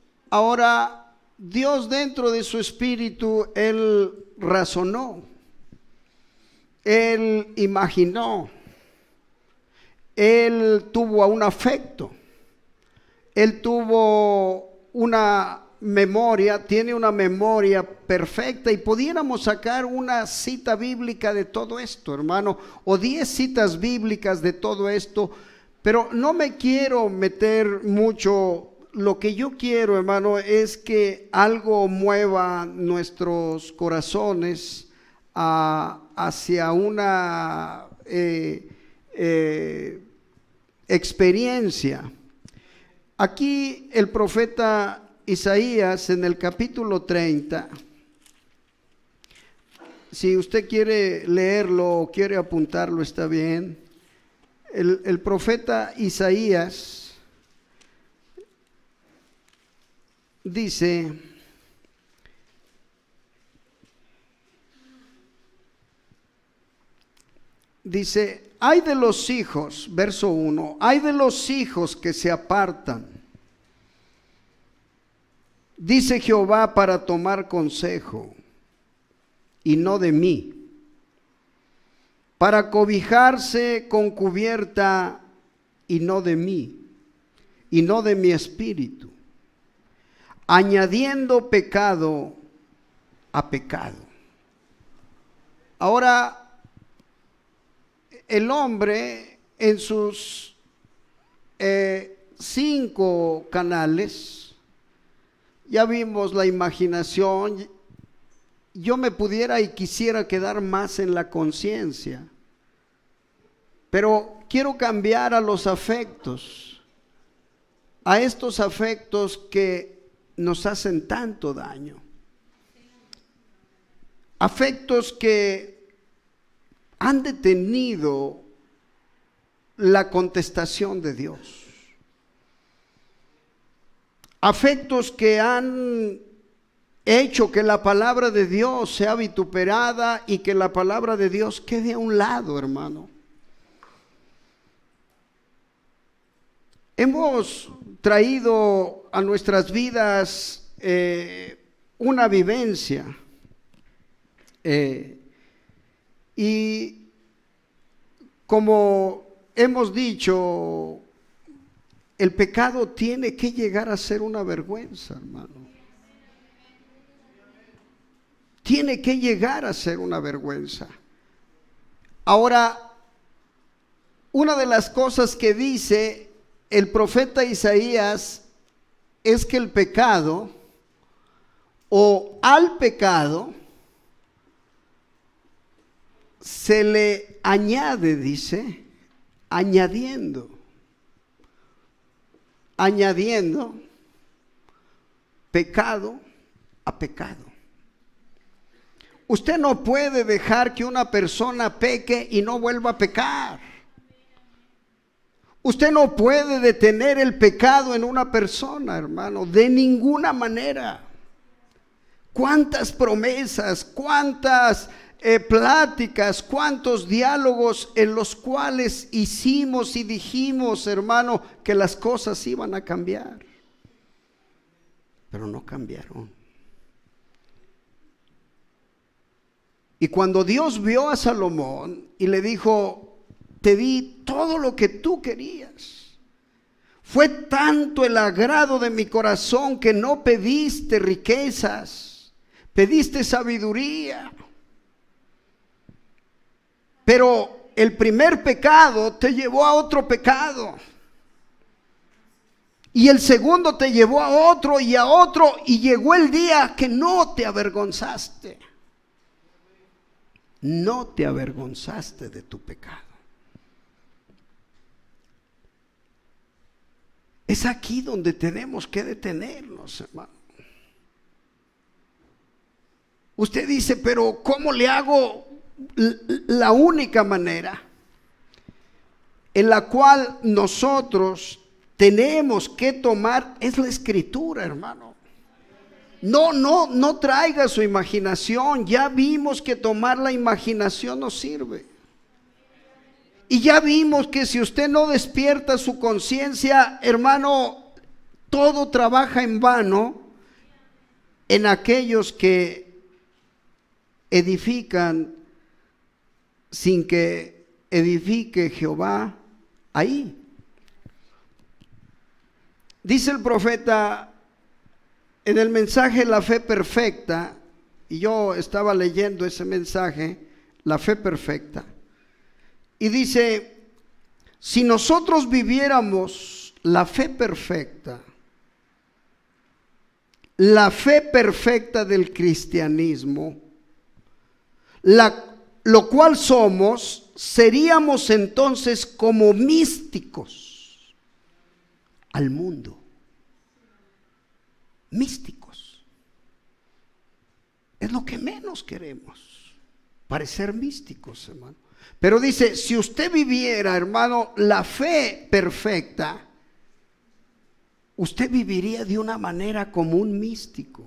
Ahora, Dios dentro de su espíritu, Él razonó, él imaginó, él tuvo un afecto, él tuvo una memoria, tiene una memoria perfecta, y pudiéramos sacar una cita bíblica de todo esto, hermano, o 10 citas bíblicas de todo esto, pero no me quiero meter mucho. Lo que yo quiero, hermano, es que algo mueva nuestros corazones hacia una experiencia. Aquí el profeta Isaías, en el capítulo 30, si usted quiere leerlo o quiere apuntarlo, está bien. El profeta Isaías dice: hay de los hijos, verso 1, hay de los hijos que se apartan, dice Jehová, para tomar consejo, y no de mí, para cobijarse con cubierta, y no de mí, y no de mi espíritu, añadiendo pecado a pecado. Ahora, el hombre en sus 5 canales, ya vimos la imaginación. Yo me pudiera y quisiera quedar más en la conciencia, pero quiero cambiar a los afectos, a estos afectos que nos hacen tanto daño, afectos que han detenido la contestación de Dios, afectos que han hecho que la palabra de Dios sea vituperada y que la palabra de Dios quede a un lado, hermano. Hemos traído a nuestras vidas una vivencia, y como hemos dicho, el pecado tiene que llegar a ser una vergüenza, hermano. Tiene que llegar a ser una vergüenza. Ahora, una de las cosas que dice el profeta Isaías es que el pecado, o al pecado, se le añade, dice, añadiendo pecado a pecado. Usted no puede dejar que una persona peque y no vuelva a pecar. Usted no puede detener el pecado en una persona, hermano, de ninguna manera. ¿Cuántas promesas, cuántas pláticas, cuántos diálogos en los cuales hicimos y dijimos, hermano, que las cosas iban a cambiar? Pero no cambiaron. Y cuando Dios vio a Salomón y le dijo: te di todo lo que tú querías, fue tanto el agrado de mi corazón que no pediste riquezas, pediste sabiduría. Pero el primer pecado te llevó a otro pecado, y el segundo te llevó a otro, y llegó el día que no te avergonzaste. No te avergonzaste de tu pecado. Es aquí donde tenemos que detenernos, hermano. Usted dice: pero ¿cómo le hago? La única manera en la cual nosotros tenemos que tomar es la Escritura, hermano. No traiga su imaginación. Ya vimos que tomar la imaginación no sirve. Y ya vimos que si usted no despierta su conciencia, hermano, todo trabaja en vano en aquellos que edifican sin que edifique Jehová ahí. Dice el profeta en el mensaje La Fe Perfecta, y yo estaba leyendo ese mensaje, La Fe Perfecta, y dice: si nosotros viviéramos la fe perfecta, la fe perfecta del cristianismo, lo cual somos, seríamos entonces como místicos al mundo. Místicos. Es lo que menos queremos, parecer místicos, hermano. Pero dice, si usted viviera, hermano, la fe perfecta, usted viviría de una manera como un místico.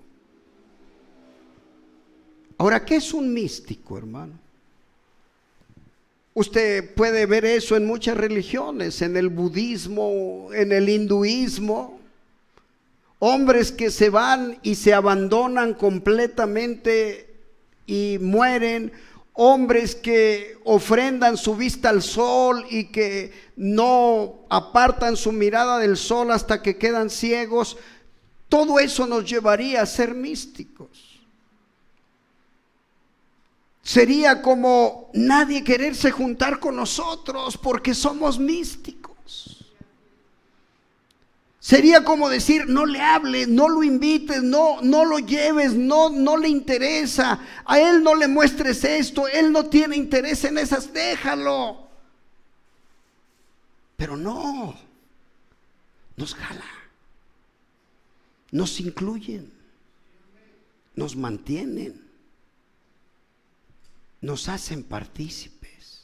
Ahora, ¿qué es un místico, hermano? Usted puede ver eso en muchas religiones, en el budismo, en el hinduismo. Hombres que se van y se abandonan completamente y mueren. Hombres que ofrendan su vista al sol y que no apartan su mirada del sol hasta que quedan ciegos. Todo eso nos llevaría a ser místicos. Sería como nadie quererse juntar con nosotros porque somos místicos. Sería como decir, no le hables, no lo invites, no lo lleves, no le interesa, a él no le muestres esto, él no tiene interés en esas, déjalo. Pero no, nos jala, nos incluyen, nos mantienen, nos hacen partícipes.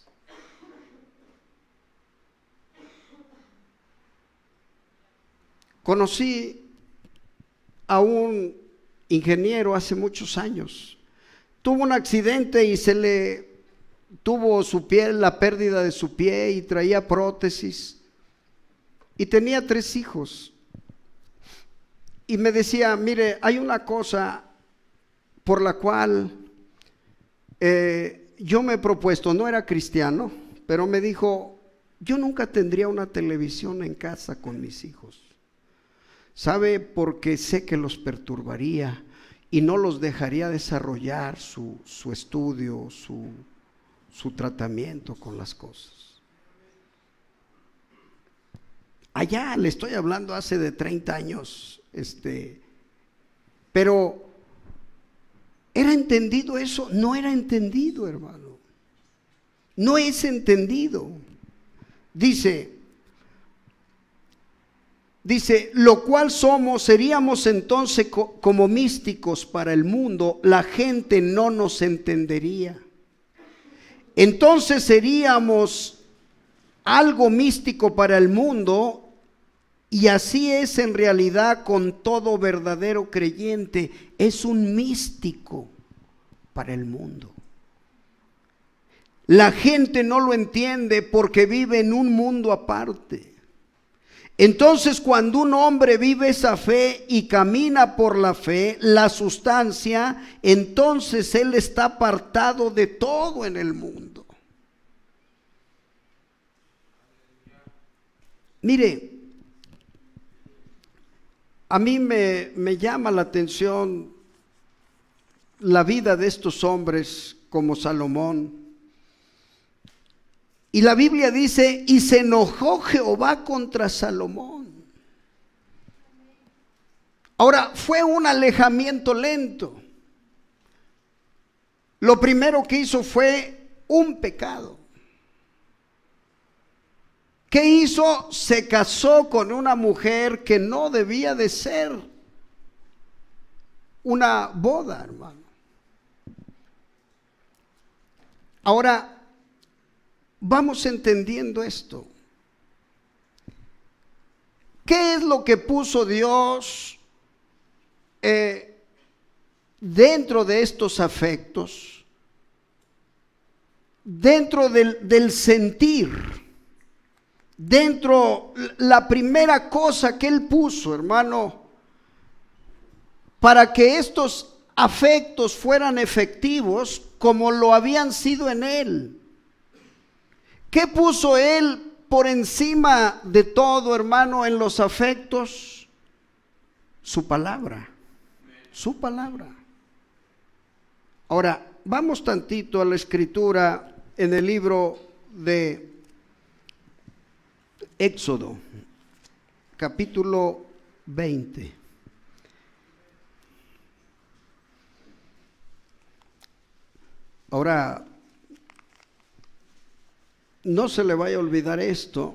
Conocí a un ingeniero hace muchos años. Tuvo un accidente y tuvo su pie, la pérdida de su pie, y traía prótesis. Y tenía 3 hijos. Y me decía, mire, hay una cosa por la cual yo me he propuesto, no era cristiano, pero me dijo, yo nunca tendría una televisión en casa con mis hijos. ¿Sabe? Porque sé que los perturbaría y no los dejaría desarrollar su estudio, su tratamiento con las cosas. Allá le estoy hablando hace de 30 años, pero ¿era entendido eso? No era entendido, hermano. No es entendido. Dice, lo cual somos, seríamos entonces como místicos para el mundo, la gente no nos entendería. Entonces seríamos algo místico para el mundo, y así es en realidad con todo verdadero creyente, es un místico para el mundo. La gente no lo entiende porque vive en un mundo aparte. Entonces, cuando un hombre vive esa fe y camina por la fe, la sustancia, entonces él está apartado de todo en el mundo. Mire, a mí me llama la atención la vida de estos hombres como Salomón. Y la Biblia dice, y se enojó Jehová contra Salomón. Ahora, fue un alejamiento lento. Lo primero que hizo fue un pecado. ¿Qué hizo? Se casó con una mujer que no debía de ser una boda, hermano. Ahora, vamos entendiendo esto. ¿Qué es lo que puso Dios dentro de estos afectos? Dentro del sentir. Dentro, la primera cosa que Él puso, hermano, para que estos afectos fueran efectivos como lo habían sido en Él. ¿Qué puso Él por encima de todo, hermano, en los afectos? Su palabra. Su palabra. Ahora, vamos tantito a la escritura en el libro de Éxodo, capítulo 20. Ahora, no se le vaya a olvidar esto.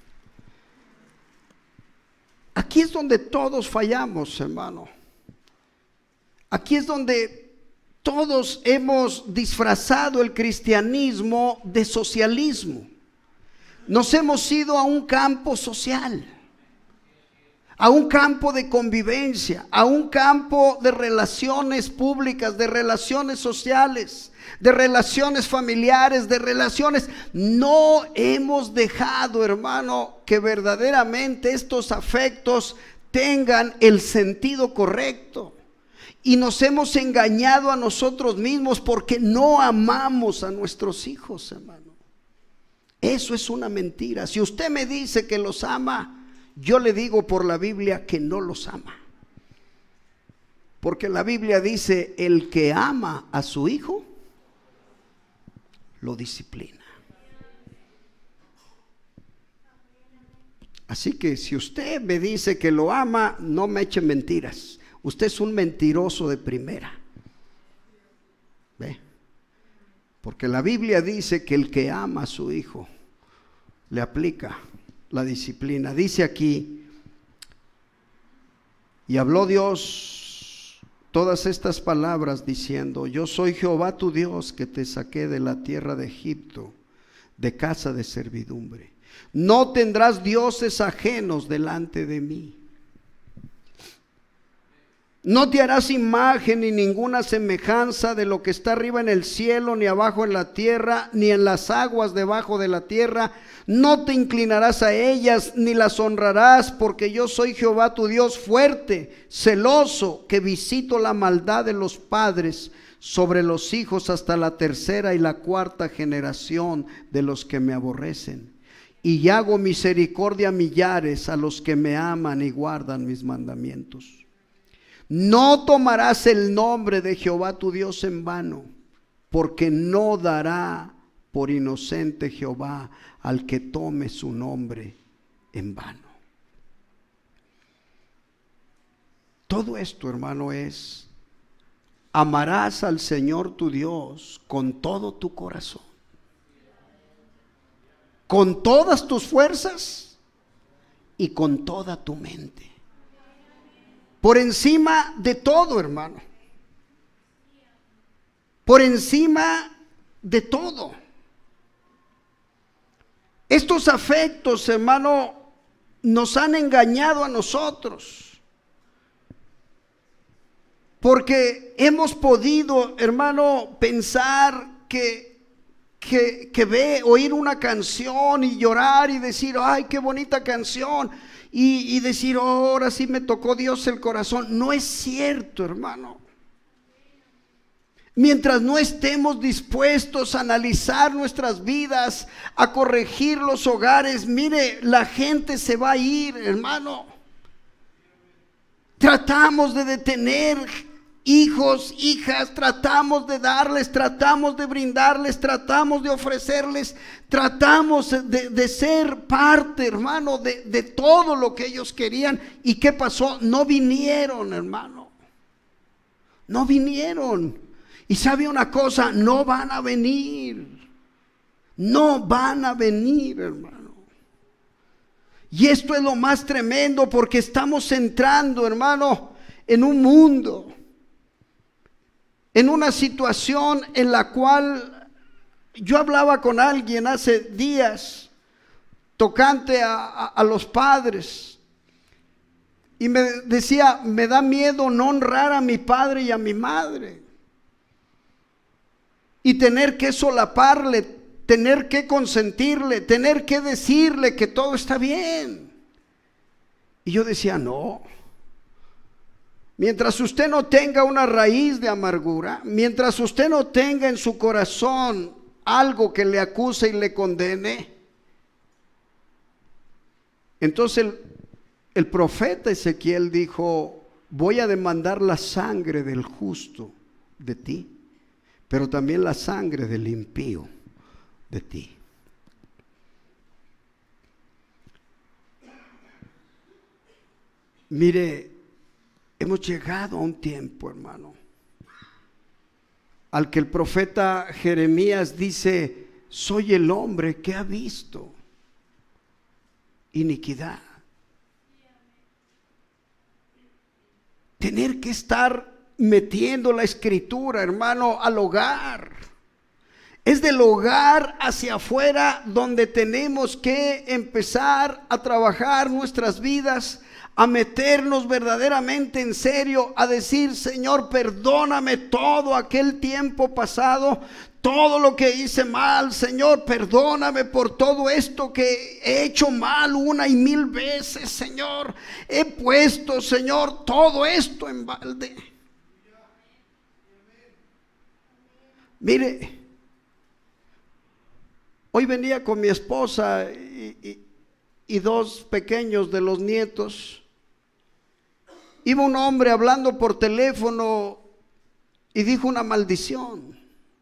Aquí es donde todos fallamos, hermano. Aquí es donde todos hemos disfrazado el cristianismo de socialismo. Nos hemos ido a un campo social, a un campo de convivencia, a un campo de relaciones públicas, de relaciones sociales, de relaciones familiares, de relaciones. No hemos dejado, hermano, que verdaderamente estos afectos tengan el sentido correcto. Y nos hemos engañado a nosotros mismos porque no amamos a nuestros hijos, hermano. Eso es una mentira. Si usted me dice que los ama, yo le digo por la Biblia que no los ama. Porque la Biblia dice: el que ama a su hijo, lo disciplina. Así que si usted me dice que lo ama, no me eche mentiras. Usted es un mentiroso de primera. ¿Ve? Porque la Biblia dice que el que ama a su hijo le aplica la disciplina. Dice aquí: y habló Dios todas estas palabras diciendo: yo soy Jehová tu Dios, que te saqué de la tierra de Egipto, de casa de servidumbre. No tendrás dioses ajenos delante de mí. No te harás imagen ni ninguna semejanza de lo que está arriba en el cielo, ni abajo en la tierra, ni en las aguas debajo de la tierra. No te inclinarás a ellas, ni las honrarás, porque yo soy Jehová tu Dios fuerte, celoso, que visito la maldad de los padres sobre los hijos hasta la tercera y la cuarta generación de los que me aborrecen. Y hago misericordia a millares, a los que me aman y guardan mis mandamientos. No tomarás el nombre de Jehová tu Dios en vano, porque no dará por inocente Jehová al que tome su nombre en vano. Todo esto, hermano, es: amarás al Señor tu Dios con todo tu corazón, con todas tus fuerzas y con toda tu mente. Por encima de todo, hermano. Por encima de todo. Estos afectos, hermano, nos han engañado a nosotros. Porque hemos podido, hermano, pensar oír una canción y llorar y decir: ay, qué bonita canción. Y decir: oh, ahora sí me tocó Dios el corazón. No es cierto, hermano. Mientras no estemos dispuestos a analizar nuestras vidas, a corregir los hogares, mire, la gente se va a ir, hermano. Tratamos de detener hijos, hijas, tratamos de darles, tratamos de brindarles, tratamos de ofrecerles, tratamos de ser parte, hermano, de todo lo que ellos querían. ¿Y qué pasó? No vinieron, hermano. No vinieron. Y sabe una cosa: no van a venir. No van a venir, hermano. Y esto es lo más tremendo, porque estamos entrando, hermano, en un mundo, en una situación en la cual yo hablaba con alguien hace días tocante a los padres, y me decía: me da miedo no honrar a mi padre y a mi madre, y tener que solaparle, tener que consentirle, tener que decirle que todo está bien. Y yo decía: no. Mientras usted no tenga una raíz de amargura, mientras usted no tenga en su corazón algo que le acuse y le condene. Entonces el profeta Ezequiel dijo: voy a demandar la sangre del justo de ti, pero también la sangre del impío de ti. Mire, hemos llegado a un tiempo, hermano, al que el profeta Jeremías dice: soy el hombre que ha visto iniquidad. Tener que estar metiendo la escritura, hermano, al hogar. Es del hogar hacia afuera donde tenemos que empezar a trabajar nuestras vidas, a meternos verdaderamente en serio, a decir: Señor, perdóname todo aquel tiempo pasado, todo lo que hice mal. Señor, perdóname por todo esto que he hecho mal 1 y 1000 veces. Señor, he puesto, Señor, todo esto en balde. Mire, hoy venía con mi esposa y 2 pequeños de los nietos. Iba un hombre hablando por teléfono y dijo una maldición.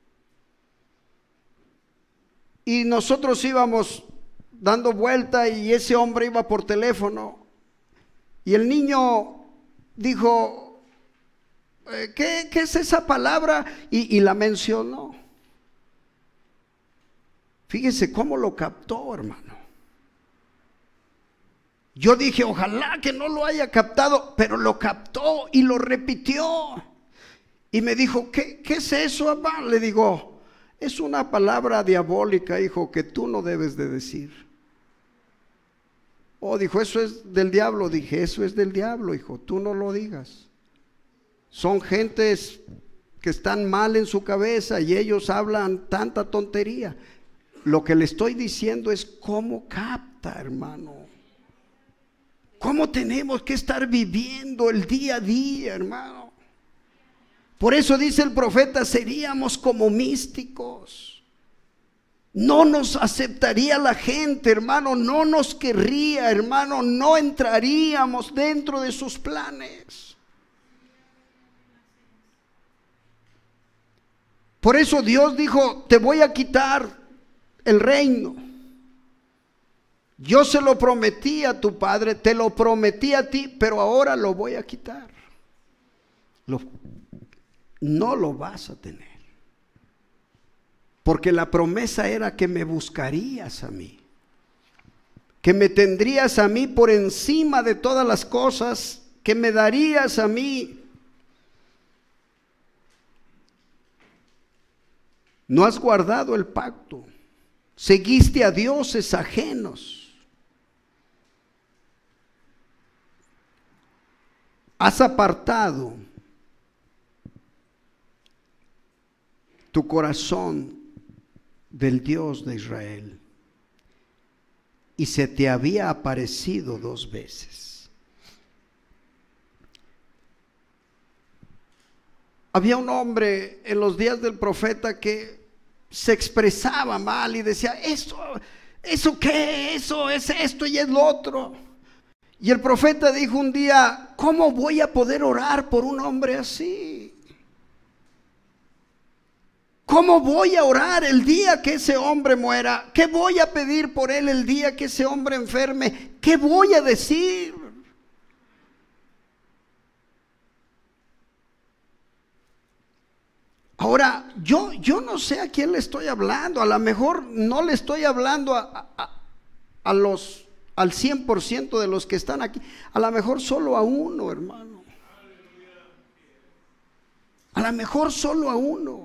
Y nosotros íbamos dando vuelta y ese hombre iba por teléfono. Y el niño dijo: ¿qué es esa palabra? Y la mencionó. Fíjese cómo lo captó, hermano. Yo dije: ojalá que no lo haya captado, pero lo captó y lo repitió. Y me dijo: ¿qué es eso, papá? Le digo: es una palabra diabólica, hijo, que tú no debes de decir. Oh, dijo: eso es del diablo. Dije: eso es del diablo, hijo, tú no lo digas. Son gentes que están mal en su cabeza y ellos hablan tanta tontería. Lo que le estoy diciendo es cómo capta, hermano. Cómo tenemos que estar viviendo el día a día, hermano. Por eso dice el profeta: seríamos como místicos. No nos aceptaría la gente, hermano, no nos querría, hermano, no entraríamos dentro de sus planes. Por eso Dios dijo: te voy a quitar el reino. Yo se lo prometí a tu padre, te lo prometí a ti, pero ahora lo voy a quitar. No lo vas a tener. Porque la promesa era que me buscarías a mí, que me tendrías a mí por encima de todas las cosas, que me darías a mí. No has guardado el pacto, seguiste a dioses ajenos. Has apartado tu corazón del Dios de Israel y se te había aparecido 2 veces. Había un hombre en los días del profeta que se expresaba mal y decía: ¿eso qué? Eso es esto y es lo otro. Y el profeta dijo un día: ¿cómo voy a poder orar por un hombre así? ¿Cómo voy a orar el día que ese hombre muera? ¿Qué voy a pedir por él el día que ese hombre enferme? ¿Qué voy a decir? Ahora, yo no sé a quién le estoy hablando. A lo mejor no le estoy hablando al 100% de los que están aquí. A lo mejor solo a uno, hermano. A lo mejor solo a uno.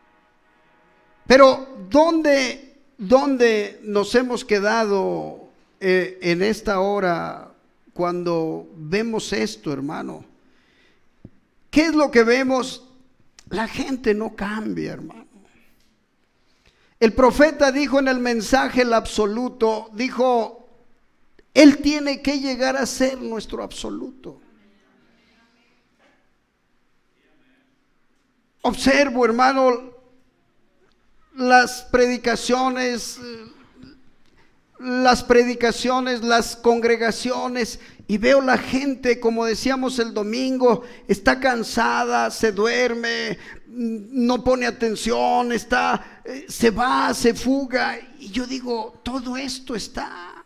Pero ¿dónde nos hemos quedado en esta hora cuando vemos esto, hermano? ¿Qué es lo que vemos? La gente no cambia, hermano. El profeta dijo en el mensaje el absoluto, dijo: Él tiene que llegar a ser nuestro absoluto. Observo, hermano, las predicaciones, las congregaciones, y veo la gente, como decíamos el domingo, está cansada, se duerme, no pone atención, se va, se fuga, y yo digo, todo esto es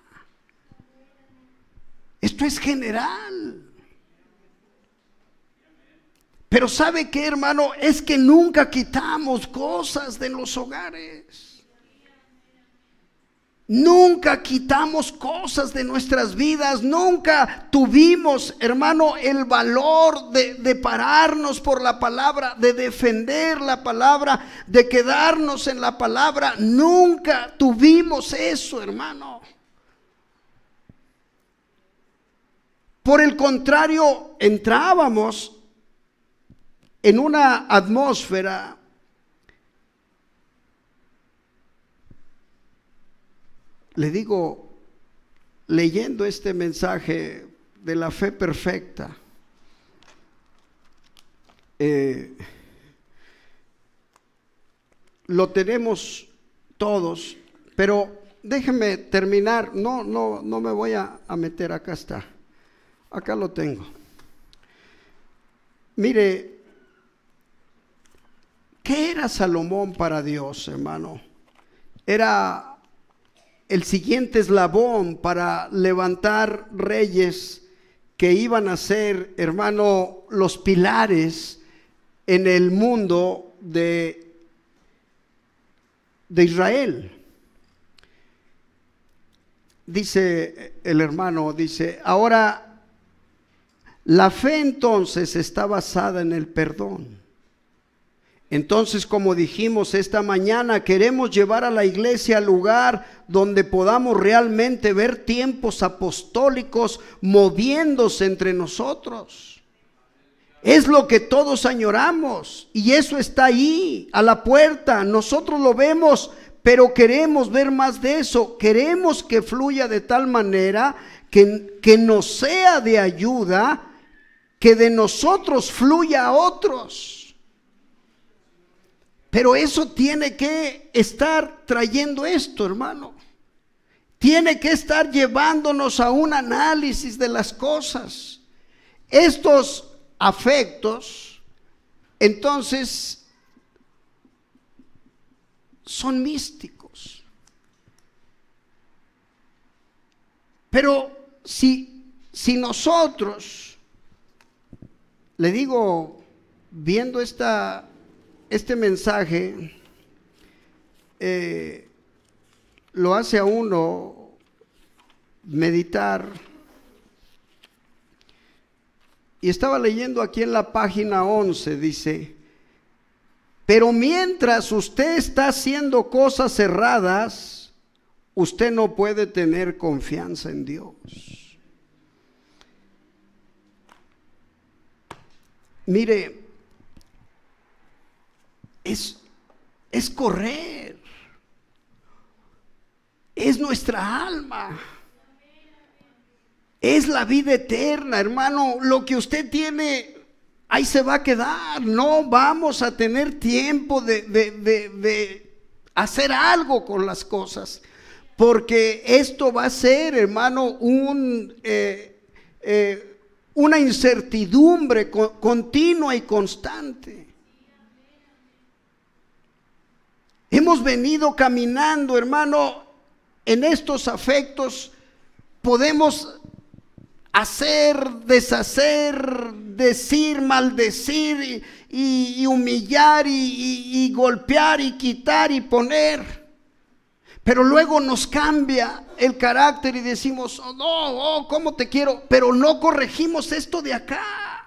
general. Pero ¿sabe qué, hermano? Es que nunca quitamos cosas de los hogares. Nunca quitamos cosas de nuestras vidas. Nunca tuvimos, hermano, el valor de pararnos por la palabra, de defender la palabra, de quedarnos en la palabra. Nunca tuvimos eso, hermano. Por el contrario, entrábamos en una atmósfera le digo, leyendo este mensaje de la fe perfecta, lo tenemos todos, pero déjenme terminar, no me voy a meter, acá está, acá lo tengo. Mire, ¿qué era Salomón para Dios, hermano? Era el siguiente eslabón para levantar reyes que iban a ser, hermano, los pilares en el mundo de Israel. Dice el hermano, dice, ahora la fe entonces está basada en el perdón. Entonces, como dijimos esta mañana, queremos llevar a la iglesia al lugar donde podamos realmente ver tiempos apostólicos moviéndose entre nosotros. Es lo que todos añoramos y eso está ahí, a la puerta. Nosotros lo vemos, pero queremos ver más de eso. Queremos que fluya de tal manera que nos sea de ayuda, que de nosotros fluya a otros. Pero eso tiene que estar trayendo esto, hermano. Tiene que estar llevándonos a un análisis de las cosas. Estos afectos, entonces, son místicos. Pero si nosotros, le digo, viendo este mensaje lo hace a uno meditar. Y estaba leyendo aquí en la página 11, dice, pero mientras usted está haciendo cosas erradas, usted no puede tener confianza en Dios. Mire, es correr, es nuestra alma, es la vida eterna, hermano. Lo que usted tiene, ahí se va a quedar. No vamos a tener tiempo de hacer algo con las cosas, porque esto va a ser, hermano, una incertidumbre continua y constante. Hemos venido caminando, hermano, en estos afectos. Podemos hacer, deshacer, decir, maldecir y humillar y golpear y quitar y poner. Pero luego nos cambia el carácter y decimos, oh, no, ¿cómo te quiero? Pero no corregimos esto de acá.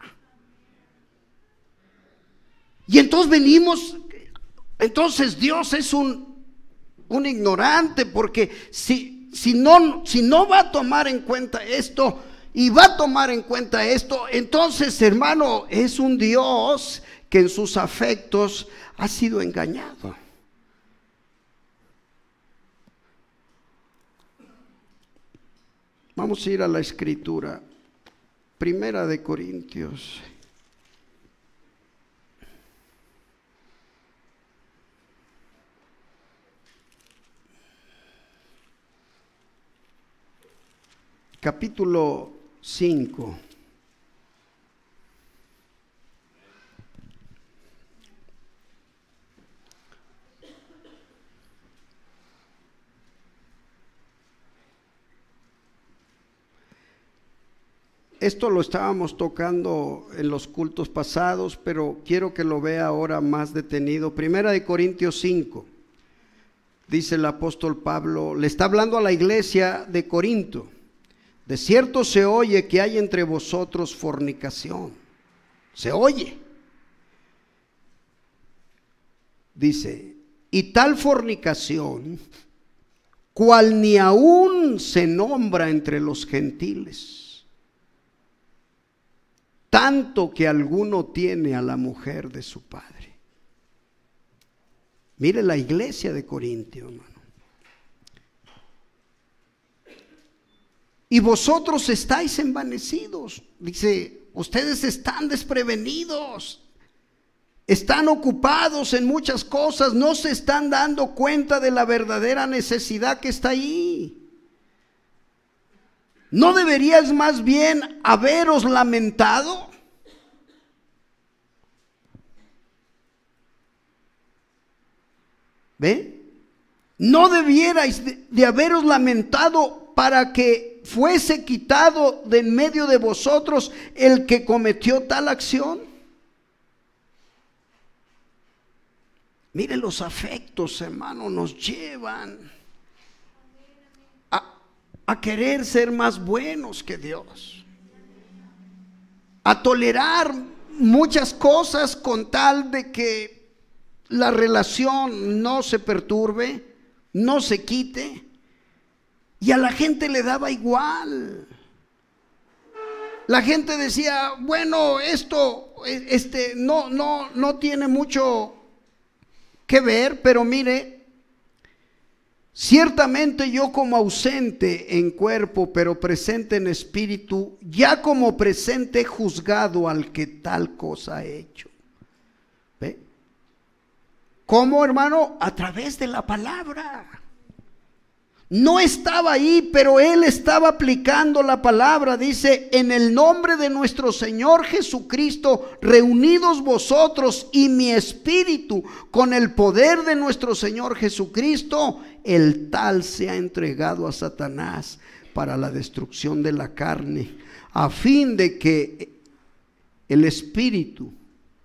Y entonces venimos... Entonces Dios es un ignorante, porque si no va a tomar en cuenta esto y va a tomar en cuenta esto, entonces, hermano, es un Dios que en sus afectos ha sido engañado. Vamos a ir a la escritura, 1 Corintios. capítulo 5. Esto lo estábamos tocando en los cultos pasados, pero quiero que lo vea ahora más detenido. Primera de Corintios 5, dice el apóstol Pablo, le está hablando a la iglesia de Corinto. De cierto se oye que hay entre vosotros fornicación. Se oye. Dice, y tal fornicación, cual ni aún se nombra entre los gentiles, tanto que alguno tiene a la mujer de su padre. Mire la iglesia de Corintio, hermano. Y vosotros estáis envanecidos. Dice, ustedes están desprevenidos. Están ocupados en muchas cosas. No se están dando cuenta de la verdadera necesidad que está ahí. ¿No deberíais más bien haberos lamentado? ¿Ve? ¿No debierais de haberos lamentado para que fuese quitado de en medio de vosotros el que cometió tal acción? Mire, los afectos, hermano, nos llevan a querer ser más buenos que Dios, a tolerar muchas cosas con tal de que la relación no se perturbe, no se quite, y a la gente le daba igual. La gente decía, bueno, esto no tiene mucho que ver, pero mire, ciertamente yo como ausente en cuerpo, pero presente en espíritu, ya como presente he juzgado al que tal cosa ha hecho. ¿Ve? ¿Cómo, hermano? A través de la palabra. No estaba ahí, pero él estaba aplicando la palabra. Dice, en el nombre de nuestro Señor Jesucristo, reunidos vosotros y mi espíritu con el poder de nuestro Señor Jesucristo, el tal se ha entregado a Satanás para la destrucción de la carne, a fin de que el espíritu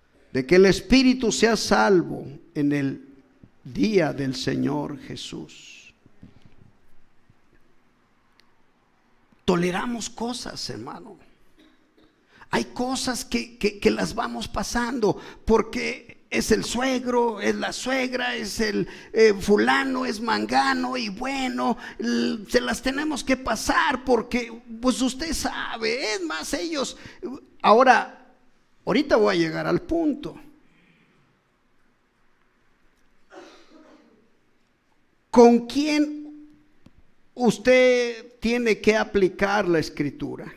sea salvo en el día del Señor Jesús. Toleramos cosas, hermano. Hay cosas que las vamos pasando porque es el suegro, es la suegra, es el fulano, es mangano, y bueno, se las tenemos que pasar porque pues usted sabe, es más ellos. Ahorita voy a llegar al punto. ¿Con quién usted tiene que aplicar la escritura?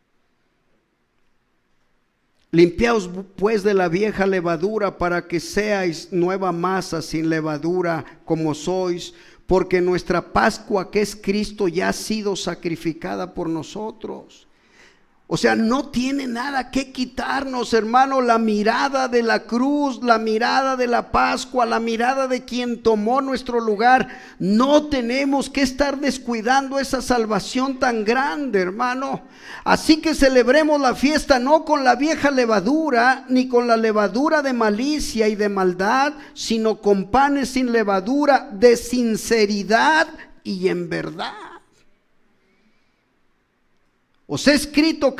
Limpiaos pues de la vieja levadura para que seáis nueva masa sin levadura como sois, porque nuestra Pascua, que es Cristo, ya ha sido sacrificada por nosotros. O sea, no tiene nada que quitarnos, hermano, la mirada de la cruz, la mirada de la Pascua, la mirada de quien tomó nuestro lugar. No tenemos que estar descuidando esa salvación tan grande, hermano. Así que celebremos la fiesta no con la vieja levadura, ni con la levadura de malicia y de maldad, sino con panes sin levadura, de sinceridad y en verdad. Os he escrito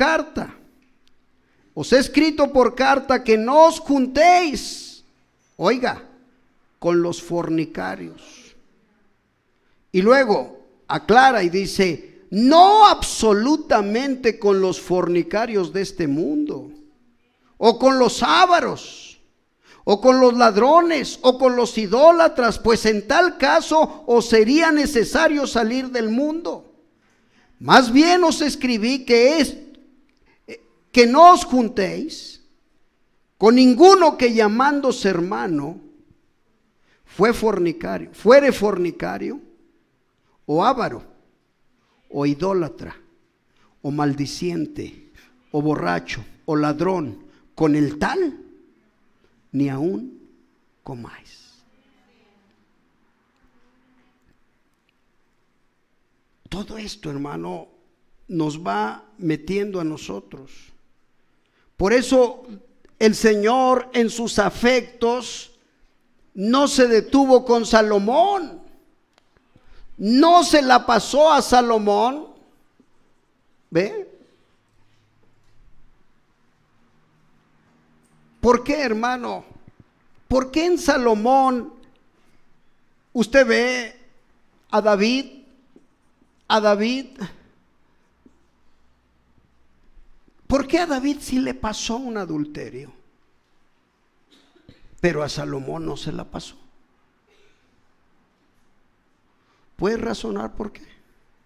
por carta que no os juntéis, oiga, con los fornicarios. Y luego aclara y dice, no absolutamente con los fornicarios de este mundo, o con los ávaros, o con los ladrones, o con los idólatras, pues en tal caso os sería necesario salir del mundo. Más bien os escribí que no os juntéis con ninguno que llamándose hermano fuere fornicario, o avaro, o idólatra, o maldiciente, o borracho, o ladrón, con el tal, ni aún comáis. Todo esto, hermano, nos va metiendo a nosotros. Por eso el Señor en sus afectos no se detuvo con Salomón, no se la pasó a Salomón. ¿Ve? ¿Por qué, hermano? ¿Por qué en Salomón usted ve a David? ¿Por qué a David sí le pasó un adulterio, pero a Salomón no se la pasó? ¿Puedes razonar por qué?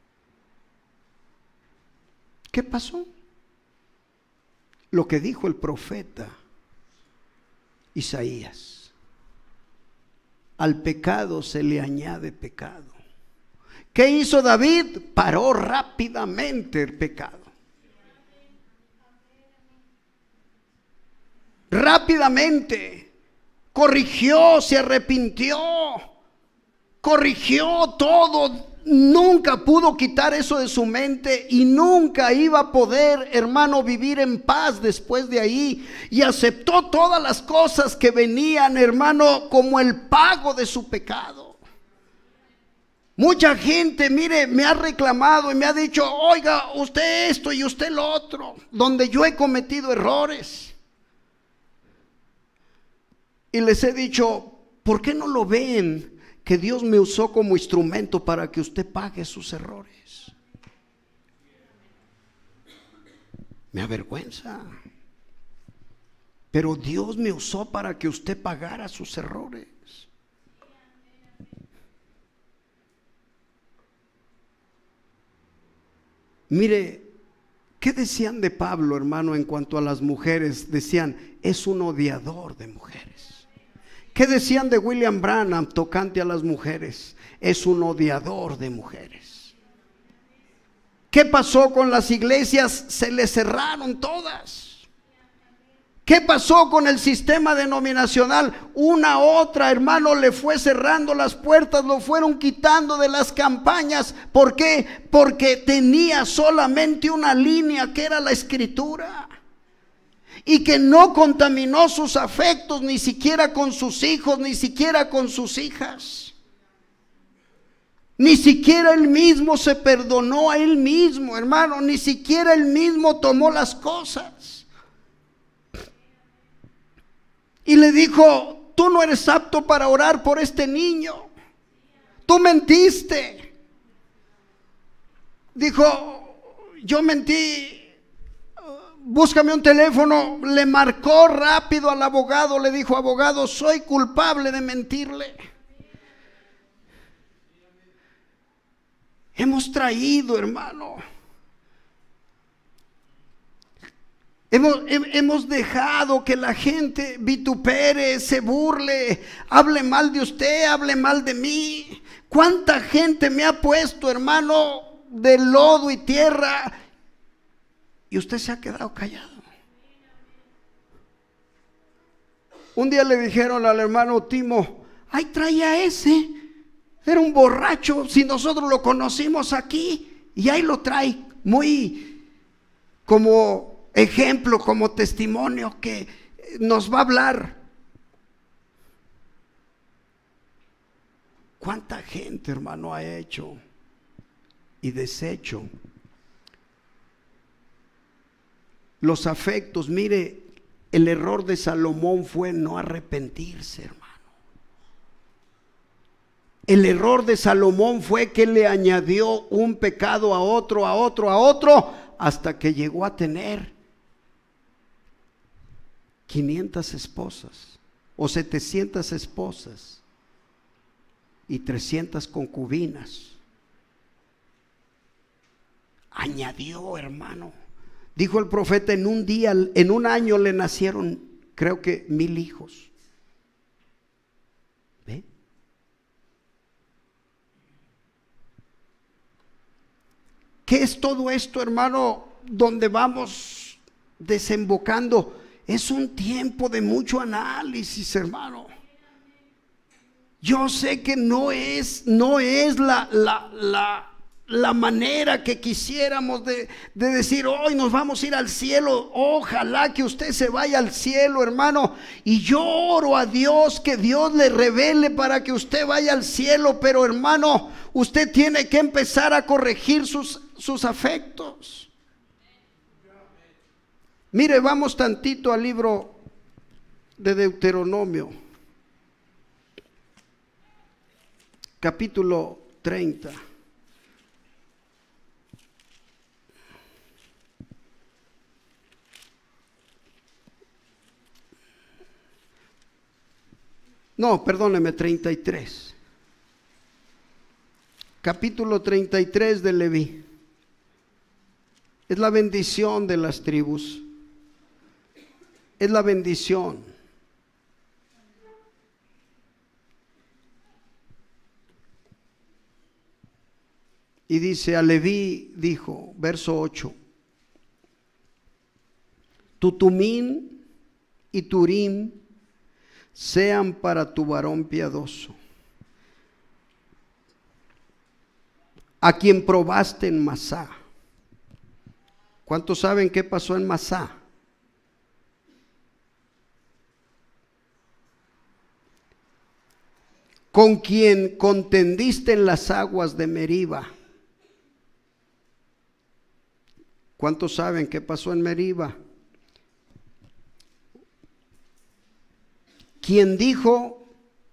¿Qué pasó? Lo que dijo el profeta Isaías: al pecado se le añade pecado. ¿Qué hizo David? Paró rápidamente el pecado. Rápidamente corrigió, se arrepintió, corrigió todo. Nunca pudo quitar eso de su mente y nunca iba a poder, hermano, vivir en paz después de ahí. Y aceptó todas las cosas que venían, hermano, como el pago de su pecado. Mucha gente, mire, me ha reclamado y me ha dicho: oiga, usted esto y usted lo otro, donde yo he cometido errores. Y les he dicho: ¿por qué no lo ven? Que Dios me usó como instrumento para que usted pague sus errores. Me avergüenza, pero Dios me usó para que usted pagara sus errores. Mire, ¿qué decían de Pablo, hermano, en cuanto a las mujeres? Decían: es un odiador de mujeres. ¿Qué decían de William Branham tocante a las mujeres? Es un odiador de mujeres. ¿Qué pasó con las iglesias? Se les cerraron todas. ¿Qué pasó con el sistema denominacional? Una a otra, hermano, le fue cerrando las puertas, lo fueron quitando de las campañas. ¿Por qué? Porque tenía solamente una línea, que era la Escritura, y que no contaminó sus afectos, ni siquiera con sus hijos, ni siquiera con sus hijas. Ni siquiera él mismo se perdonó a él mismo, hermano. Ni siquiera él mismo tomó las cosas. Y le dijo: tú no eres apto para orar por este niño. Tú mentiste. Dijo: yo mentí. Búscame un teléfono. Le marcó rápido al abogado. Le dijo: abogado, soy culpable de mentirle. Hemos traído, hermano, hemos dejado que la gente vitupere, se burle, hable mal de usted, hable mal de mí. ¿Cuánta gente me ha puesto, hermano, de lodo y tierra, y usted se ha quedado callado? Un día le dijeron al hermano Timo: ay, traía ese, era un borracho, si nosotros lo conocimos aquí, y ahí lo trae, muy como ejemplo, como testimonio, que nos va a hablar. ¿Cuánta gente, hermano, ha hecho y deshecho los afectos? Mire, el error de Salomón fue no arrepentirse, hermano. El error de Salomón fue que le añadió un pecado a otro, a otro, a otro, hasta que llegó a tener 500 esposas o 700 esposas y 300 concubinas. Añadió, hermano. Dijo el profeta: en un día, en un año le nacieron, creo que 1000 hijos. ¿Ve? ¿Qué es todo esto, hermano? donde vamos desembocando es un tiempo de mucho análisis, hermano. Yo sé que no es la manera que quisiéramos de decir hoy nos vamos a ir al cielo. Ojalá que usted se vaya al cielo, hermano, y yo oro a Dios que Dios le revele para que usted vaya al cielo. Pero hermano, usted tiene que empezar a corregir sus afectos. Mire, vamos tantito al libro de Deuteronomio, capítulo 30. No, perdóneme, 33. Capítulo 33 de Leví. Es la bendición de las tribus. Es la bendición. Y dice, a Leví dijo, verso 8, tu Tumín y Turim sean para tu varón piadoso, a quien probaste en Masá. ¿Cuántos saben qué pasó en Masá? Con quien contendiste en las aguas de Meriba. ¿Cuántos saben qué pasó en Meriba? Quien dijo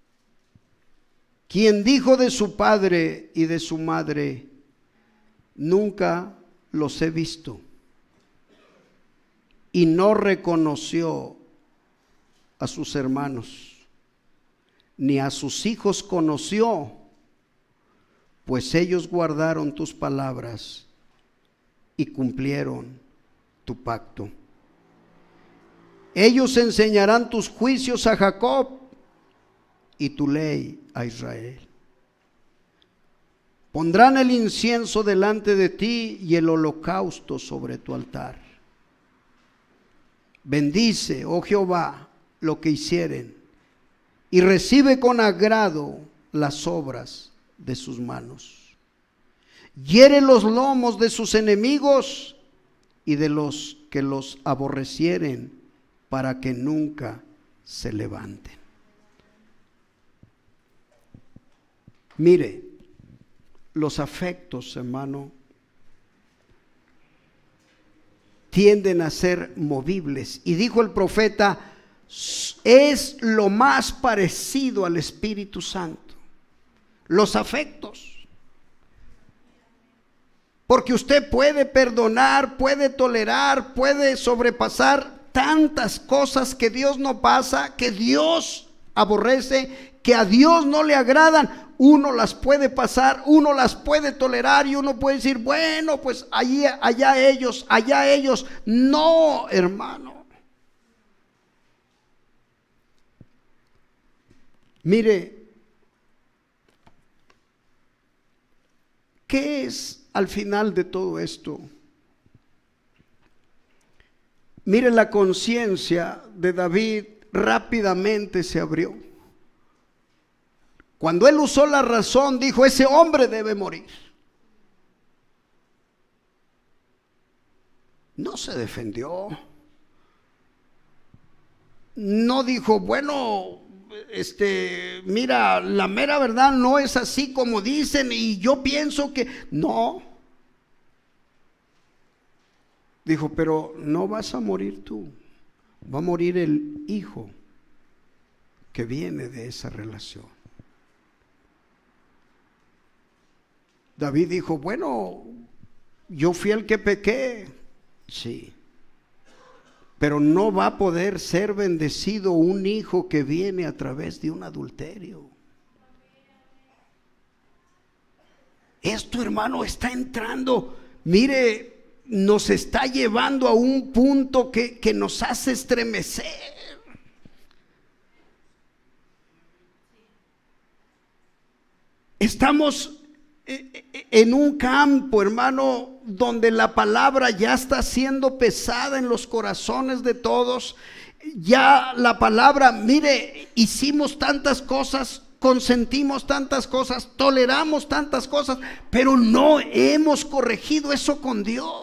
de su padre y de su madre, nunca los he visto, y no reconoció a sus hermanos, ni a sus hijos conoció, pues ellos guardaron tus palabras y cumplieron tu pacto. Ellos enseñarán tus juicios a Jacob y tu ley a Israel. Pondrán el incienso delante de ti y el holocausto sobre tu altar. Bendice, oh Jehová, lo que hicieren, y recibe con agrado las obras de sus manos. Hiere los lomos de sus enemigos y de los que los aborrecieren, para que nunca se levanten. Mire, los afectos, hermano, tienden a ser movibles. Y dijo el profeta, es lo más parecido al Espíritu Santo, los afectos. Porque usted puede perdonar, puede tolerar, puede sobrepasar tantas cosas que Dios no pasa, que Dios aborrece, que a Dios no le agradan. Uno las puede pasar, uno las puede tolerar y uno puede decir, bueno, pues allá ellos. No, hermano. Mire, ¿qué es al final de todo esto? Mire, la conciencia de David rápidamente se abrió. Cuando él usó la razón, dijo, ese hombre debe morir. No se defendió. No dijo, bueno, mira, la mera verdad no es así como dicen y yo pienso que no. Dijo, pero no vas a morir tú, va a morir el hijo que viene de esa relación. David dijo, bueno, yo fui el que pequé, sí, pero no va a poder ser bendecido un hijo que viene a través de un adulterio. Esto, hermano, está entrando, mire, nos está llevando a un punto que nos hace estremecer. Estamos en un campo, hermano, donde la palabra ya está siendo pesada en los corazones de todos. Ya la palabra, mire, hicimos tantas cosas, consentimos tantas cosas, toleramos tantas cosas, pero no hemos corregido eso con Dios.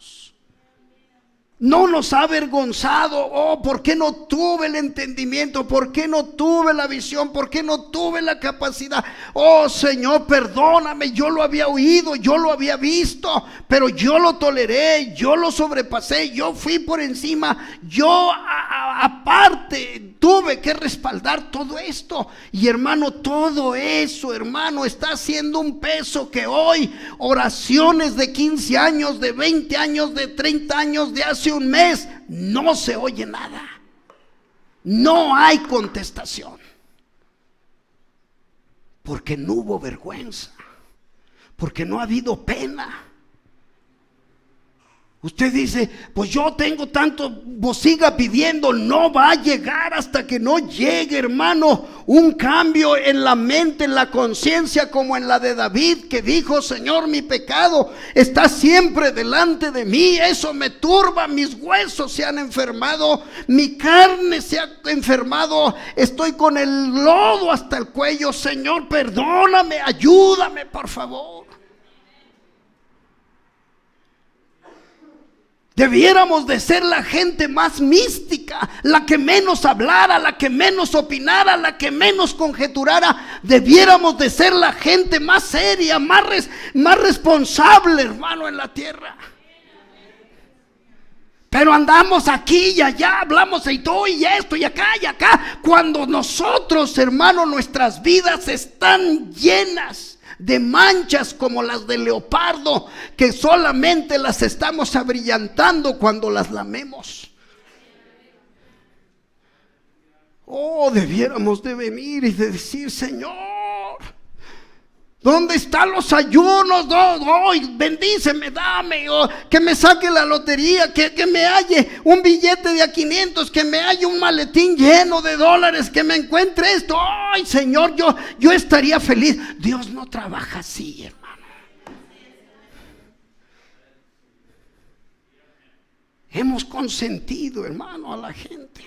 No nos ha avergonzado. Oh, ¿por qué no tuve el entendimiento? ¿Por qué no tuve la visión? ¿Por qué no tuve la capacidad? Oh, Señor, perdóname. Yo lo había oído, yo lo había visto, pero yo lo toleré, yo lo sobrepasé, yo fui por encima. Yo aparte tuve que respaldar todo esto. Y hermano, todo eso, hermano, está siendo un peso que hoy oraciones de 15 años, de 20 años, de 30 años, de hace un mes, no se oye nada. No hay contestación. Porque no hubo vergüenza. Porque no ha habido pena. Usted dice, pues yo tengo tanto, pues siga pidiendo. No va a llegar hasta que no llegue, hermano, un cambio en la mente, en la conciencia, como en la de David, que dijo: Señor, mi pecado está siempre delante de mí, eso me turba, mis huesos se han enfermado, mi carne se ha enfermado, estoy con el lodo hasta el cuello. Señor, perdóname, ayúdame, por favor. Debiéramos de ser la gente más mística, la que menos hablara, la que menos opinara, la que menos conjeturara. Debiéramos de ser la gente más seria, más responsable, hermano, en la tierra. Pero andamos aquí y allá, hablamos y todo y esto y acá, cuando nosotros, hermano, nuestras vidas están llenas de manchas como las de leopardo, que solamente las estamos abrillantando cuando las lamemos. Oh, debiéramos de venir y de decir: Señor, ¿dónde están los ayunos? Bendíceme, dame, que me saque la lotería, que me halle un billete de a 500, que me halle un maletín lleno de dólares, que me encuentre esto. Ay, Señor, yo estaría feliz. Dios no trabaja así, hermano. Hemos consentido, hermano, a la gente.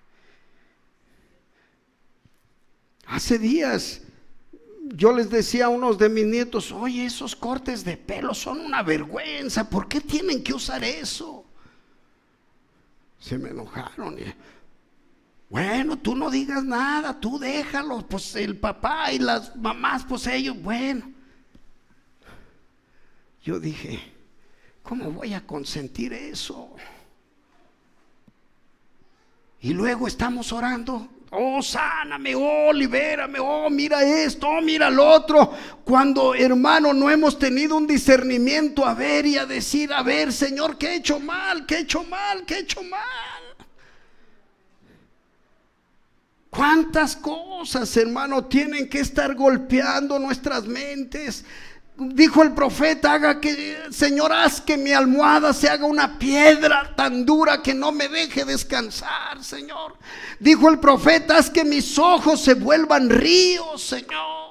Hace días yo les decía a unos de mis nietos: oye, esos cortes de pelo son una vergüenza, ¿por qué tienen que usar eso? Se me enojaron. Bueno, tú no digas nada, tú déjalo, pues el papá y las mamás, pues ellos, bueno. Yo dije: ¿cómo voy a consentir eso? Y luego estamos orando: oh, sáname, oh, libérame, oh, mira esto, oh, mira lo otro. Cuando, hermano, no hemos tenido un discernimiento a ver y a decir: a ver, Señor, ¿qué he hecho mal? ¿Qué he hecho mal? ¿Qué he hecho mal? ¿Cuántas cosas, hermano, tienen que estar golpeando nuestras mentes? Dijo el profeta: Señor, haz que mi almohada se haga una piedra tan dura que no me deje descansar, Señor. Dijo el profeta: haz que mis ojos se vuelvan ríos, Señor.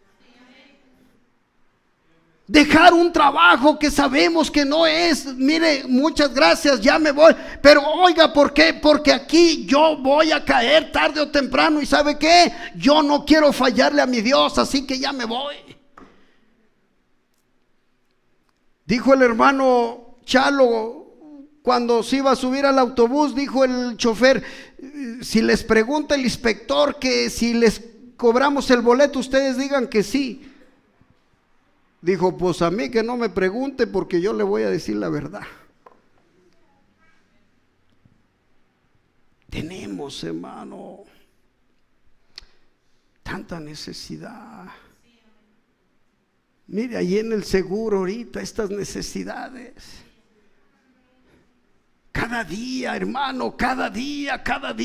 Dejar un trabajo que sabemos que no es, mire, muchas gracias, ya me voy. Pero oiga, ¿por qué? Porque aquí yo voy a caer tarde o temprano. ¿Y sabe qué? Yo no quiero fallarle a mi Dios, así que ya me voy. Dijo el hermano Chalo, cuando se iba a subir al autobús, dijo el chofer: si les pregunta el inspector que si les cobramos el boleto, ustedes digan que sí. Dijo: pues a mí que no me pregunte, porque yo le voy a decir la verdad. Tenemos, hermano, tanta necesidad. Mire, ahí en el seguro ahorita estas necesidades. Cada día, hermano, cada día.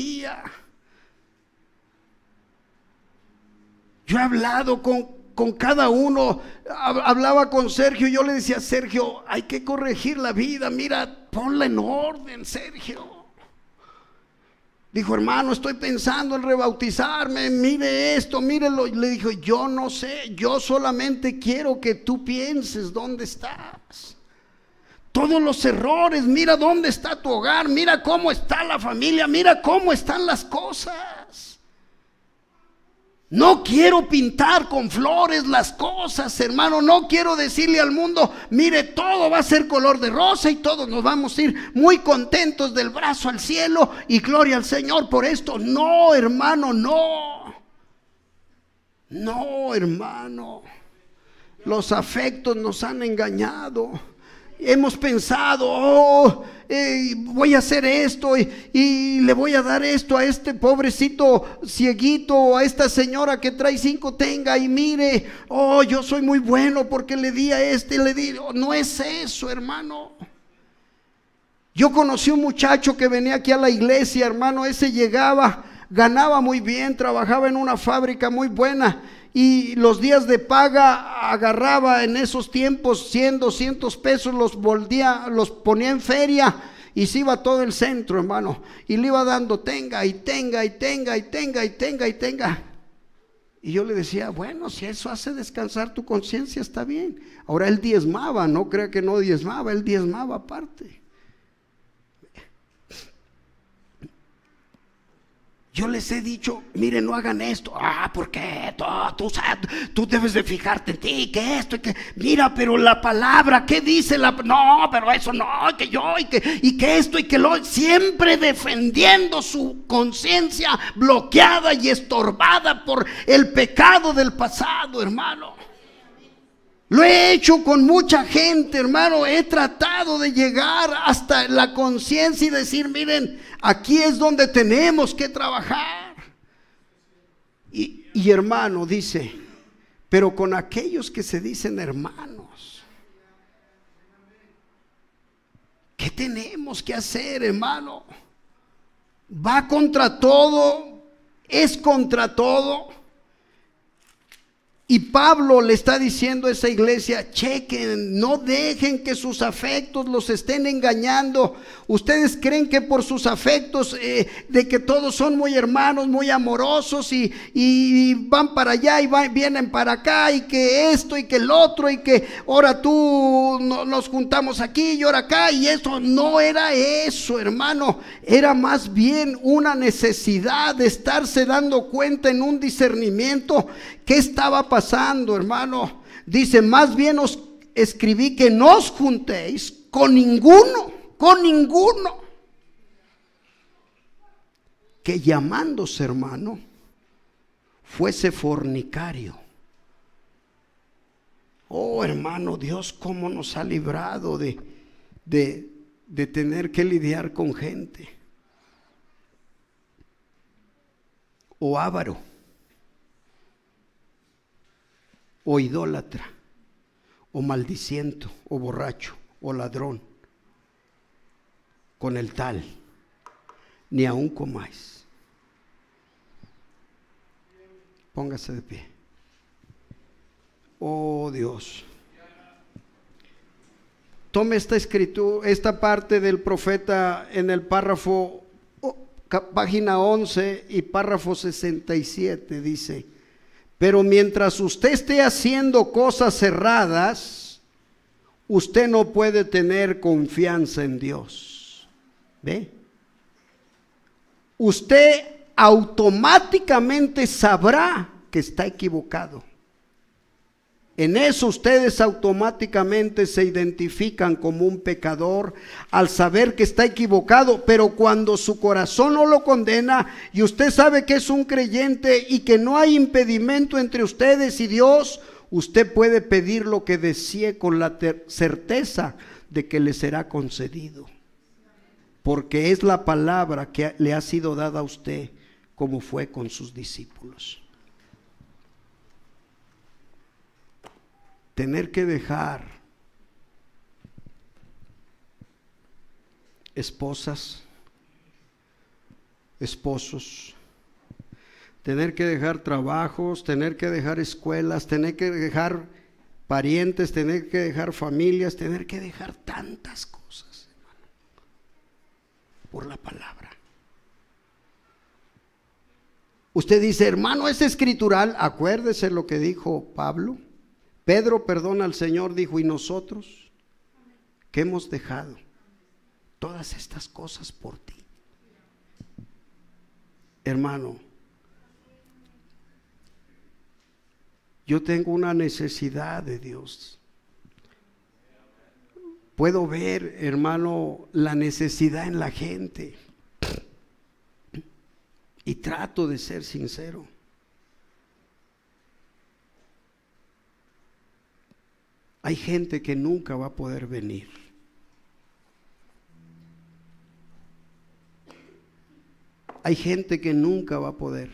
Yo he hablado con cada uno. Hablaba con Sergio, yo le decía: Sergio, hay que corregir la vida, mira, ponla en orden, Sergio. Dijo, hermano, estoy pensando en rebautizarme, mire esto, mírelo. Le dijo, yo no sé, yo solamente quiero que tú pienses dónde estás. Todos los errores, mira dónde está tu hogar, mira cómo está la familia, mira cómo están las cosas. No quiero pintar con flores las cosas, hermano. No quiero decirle al mundo, mire, todo va a ser color de rosa y todos nos vamos a ir muy contentos del brazo al cielo y gloria al Señor por esto. No, hermano, no. No, hermano. Los afectos nos han engañado. Hemos pensado, voy a hacer esto y le voy a dar esto a este pobrecito cieguito, o a esta señora que trae 5, tenga y mire, yo soy muy bueno porque le di a este, le di. No es eso, hermano. Yo conocí un muchacho que venía aquí a la iglesia, hermano. Ese llegaba, ganaba muy bien, trabajaba en una fábrica muy buena. Y los días de paga agarraba en esos tiempos 100, 200 pesos, los ponía en feria y se iba a todo el centro, hermano. Y le iba dando, tenga y tenga y tenga y tenga y tenga y tenga. Y yo le decía, bueno, si eso hace descansar tu conciencia, está bien. Ahora él diezmaba, no crea que no diezmaba, él diezmaba aparte. Yo les he dicho, miren, no hagan esto. ¿Por qué? Tú debes de fijarte en ti, que esto, y que, mira, pero la palabra, ¿qué dice la? No, pero eso no, que yo, y que esto, y que lo, siempre defendiendo su conciencia bloqueada y estorbada por el pecado del pasado, hermano. Lo he hecho con mucha gente, hermano. He tratado de llegar hasta la conciencia y decir, miren, aquí es donde tenemos que trabajar. Y hermano, dice, pero con aquellos que se dicen hermanos, ¿qué tenemos que hacer, hermano? Va contra todo, es contra todo. Y Pablo le está diciendo a esa iglesia, chequen, no dejen que sus afectos los estén engañando. Ustedes creen que por sus afectos, de que todos son muy hermanos, muy amorosos y van para allá y vienen para acá, y que esto y que el otro, y que ahora tú nos juntamos aquí y ahora acá, y eso no era eso, hermano. Era más bien una necesidad de estarse dando cuenta en un discernimiento. ¿Qué estaba pasando, hermano? Dice, más bien os escribí que no os juntéis con ninguno, que llamándose hermano, fuese fornicario. Oh, hermano, Dios cómo nos ha librado de tener que lidiar con gente. O avaro, o idólatra, o maldiciento, o borracho, o ladrón, con el tal, ni aun comáis. Póngase de pie. Oh Dios, tome esta escritura, esta parte del profeta en el párrafo, página 11 y párrafo 67, dice: pero mientras usted esté haciendo cosas erradas, usted no puede tener confianza en Dios. ¿Ve? Usted automáticamente sabrá que está equivocado. En eso ustedes automáticamente se identifican como un pecador al saber que está equivocado, pero cuando su corazón no lo condena y usted sabe que es un creyente y que no hay impedimento entre ustedes y Dios, usted puede pedir lo que desee con la certeza de que le será concedido, porque es la palabra que le ha sido dada a usted, como fue con sus discípulos. Tener que dejar esposas, esposos, tener que dejar trabajos, tener que dejar escuelas, tener que dejar parientes, tener que dejar familias, tener que dejar tantas cosas, hermano, por la palabra. Usted dice, hermano, es escritural. Acuérdese lo que dijo Pablo. Pedro, perdona al Señor, dijo, ¿y nosotros qué hemos dejado? Todas estas cosas por ti. Hermano, yo tengo una necesidad de Dios. Puedo ver, hermano, la necesidad en la gente. Y trato de ser sincero. Hay gente que nunca va a poder venir. Hay gente que nunca va a poder.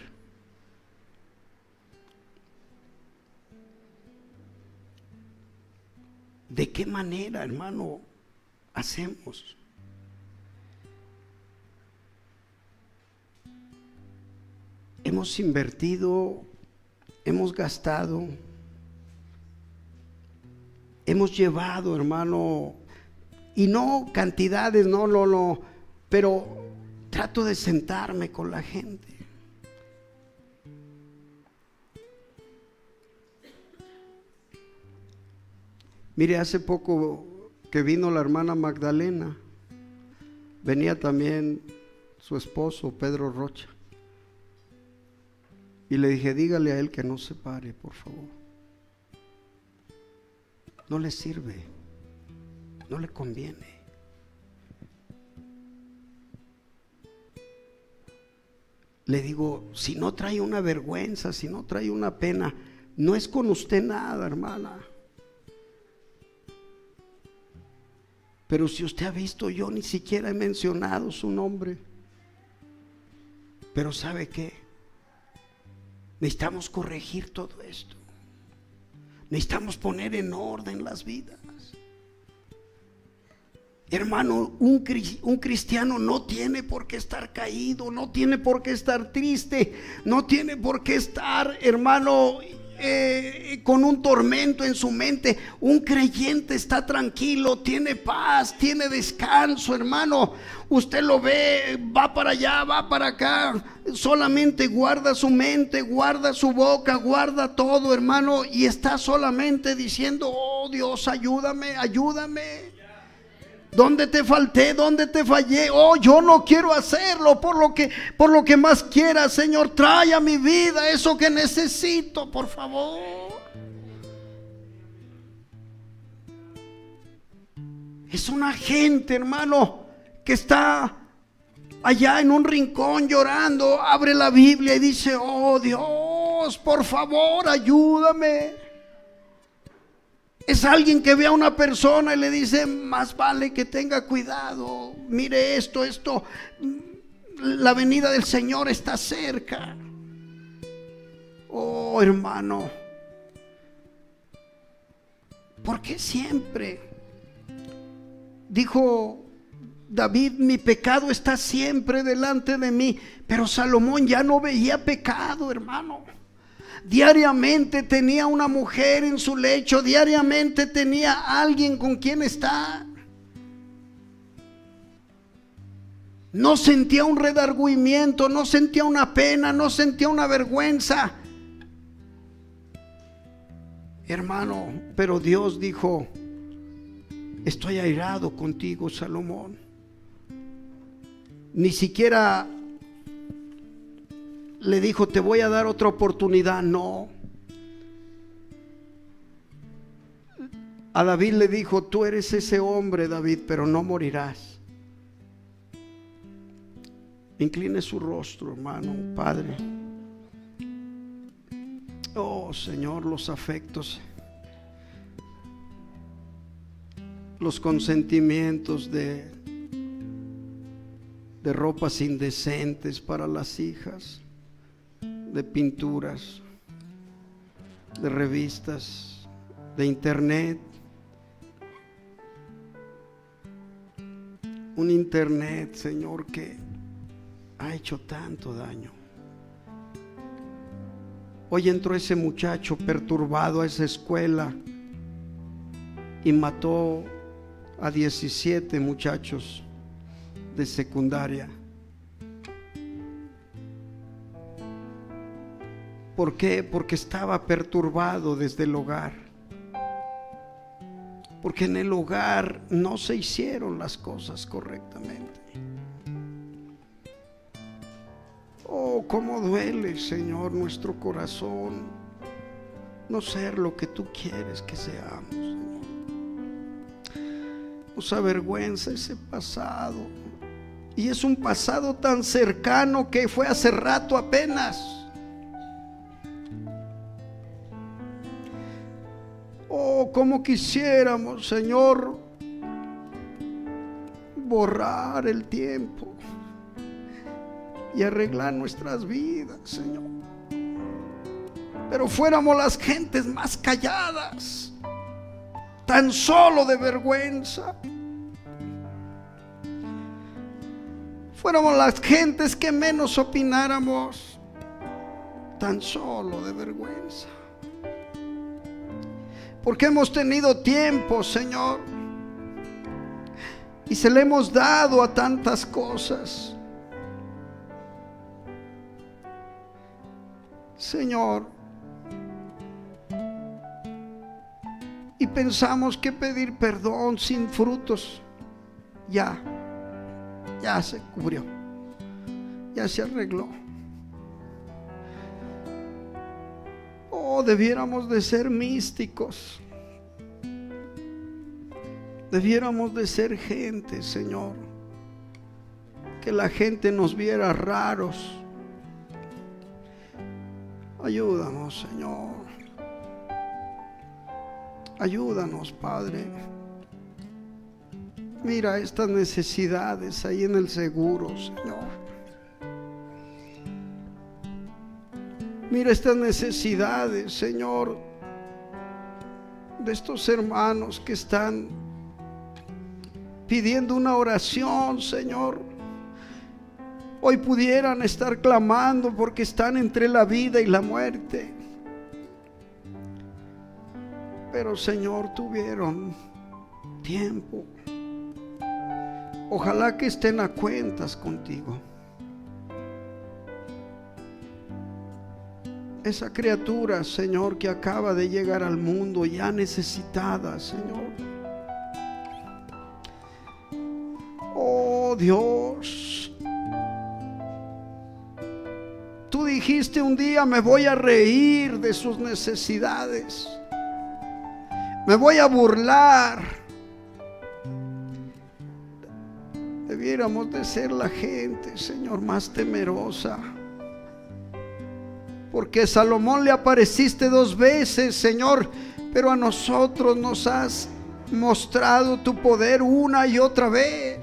¿De qué manera, hermano, hacemos? Hemos invertido, hemos gastado, hemos llevado, hermano, y no cantidades, no, pero trato de sentarme con la gente. Mire, hace poco que vino la hermana Magdalena, venía también su esposo Pedro Rocha. Y le dije, dígale a él que no se pare, por favor. No le sirve, no le conviene. Le digo, si no trae una vergüenza, si no trae una pena, no es con usted nada, hermana. Pero si usted ha visto, yo ni siquiera he mencionado su nombre. Pero ¿sabe qué? Necesitamos corregir todo esto. Necesitamos poner en orden las vidas. Hermano, un cristiano no tiene por qué estar caído, no tiene por qué estar triste, no tiene por qué estar, hermano, con un tormento en su mente. Un creyente está tranquilo, tiene paz, tiene descanso, hermano. Usted lo ve, va para allá, va para acá, solamente guarda su mente, guarda su boca, guarda todo, hermano, y está solamente diciendo, oh Dios, ayúdame, ayúdame. ¿Dónde te falté? ¿Dónde te fallé? Oh, yo no quiero hacerlo por lo que más quiera, Señor. Trae a mi vida eso que necesito, por favor. Es una gente, hermano, que está allá en un rincón llorando, abre la Biblia y dice, oh Dios, por favor, ayúdame. Es alguien que ve a una persona y le dice, más vale que tenga cuidado, mire esto, la venida del Señor está cerca. Oh, hermano, ¿por qué siempre? Dijo David, mi pecado está siempre delante de mí. Pero Salomón ya no veía pecado, hermano. Diariamente tenía una mujer en su lecho, diariamente tenía alguien con quien estar. No sentía un redargüimiento, no sentía una pena, no sentía una vergüenza. Hermano, pero Dios dijo, estoy airado contigo, Salomón. Ni siquiera le dijo, te voy a dar otra oportunidad. No. A David le dijo, tú eres ese hombre, David, pero no morirás. Incline su rostro, hermano, Padre. Oh, Señor, los afectos, los consentimientos de ropas indecentes para las hijas, de pinturas, de revistas, de internet. Un internet, Señor, que ha hecho tanto daño. Hoy entró ese muchacho perturbado a esa escuela y mató a 17 muchachos de secundaria. ¿Por qué? Porque estaba perturbado desde el hogar. Porque en el hogar no se hicieron las cosas correctamente. Oh, cómo duele, Señor, nuestro corazón no ser lo que tú quieres que seamos, Señor. Nos avergüenza ese pasado. Y es un pasado tan cercano que fue hace rato apenas. Oh, cómo quisiéramos, Señor, borrar el tiempo y arreglar nuestras vidas, Señor. Pero fuéramos las gentes más calladas, tan solo de vergüenza. Fuéramos las gentes que menos opináramos, tan solo de vergüenza. Porque hemos tenido tiempo, Señor, y se le hemos dado a tantas cosas. Señor, y pensamos que pedir perdón sin frutos ya se cubrió, ya se arregló. Oh, debiéramos de ser místicos, debiéramos de ser gente, Señor, que la gente nos viera raros. Ayúdanos, Señor, ayúdanos, Padre. Mira estas necesidades ahí en el seguro, Señor. Mira estas necesidades, Señor, de estos hermanos que están pidiendo una oración, Señor. Hoy pudieran estar clamando porque están entre la vida y la muerte. Pero, Señor, tuvieron tiempo. Ojalá que estén a cuentas contigo. Esa criatura, Señor, que acaba de llegar al mundo ya necesitada, Señor. Oh, Dios, tú dijiste un día: me voy a reír de sus necesidades, me voy a burlar. Debiéramos de ser la gente, Señor, más temerosa. Porque a Salomón le apareciste 2 veces, Señor, pero a nosotros nos has mostrado tu poder una y otra vez.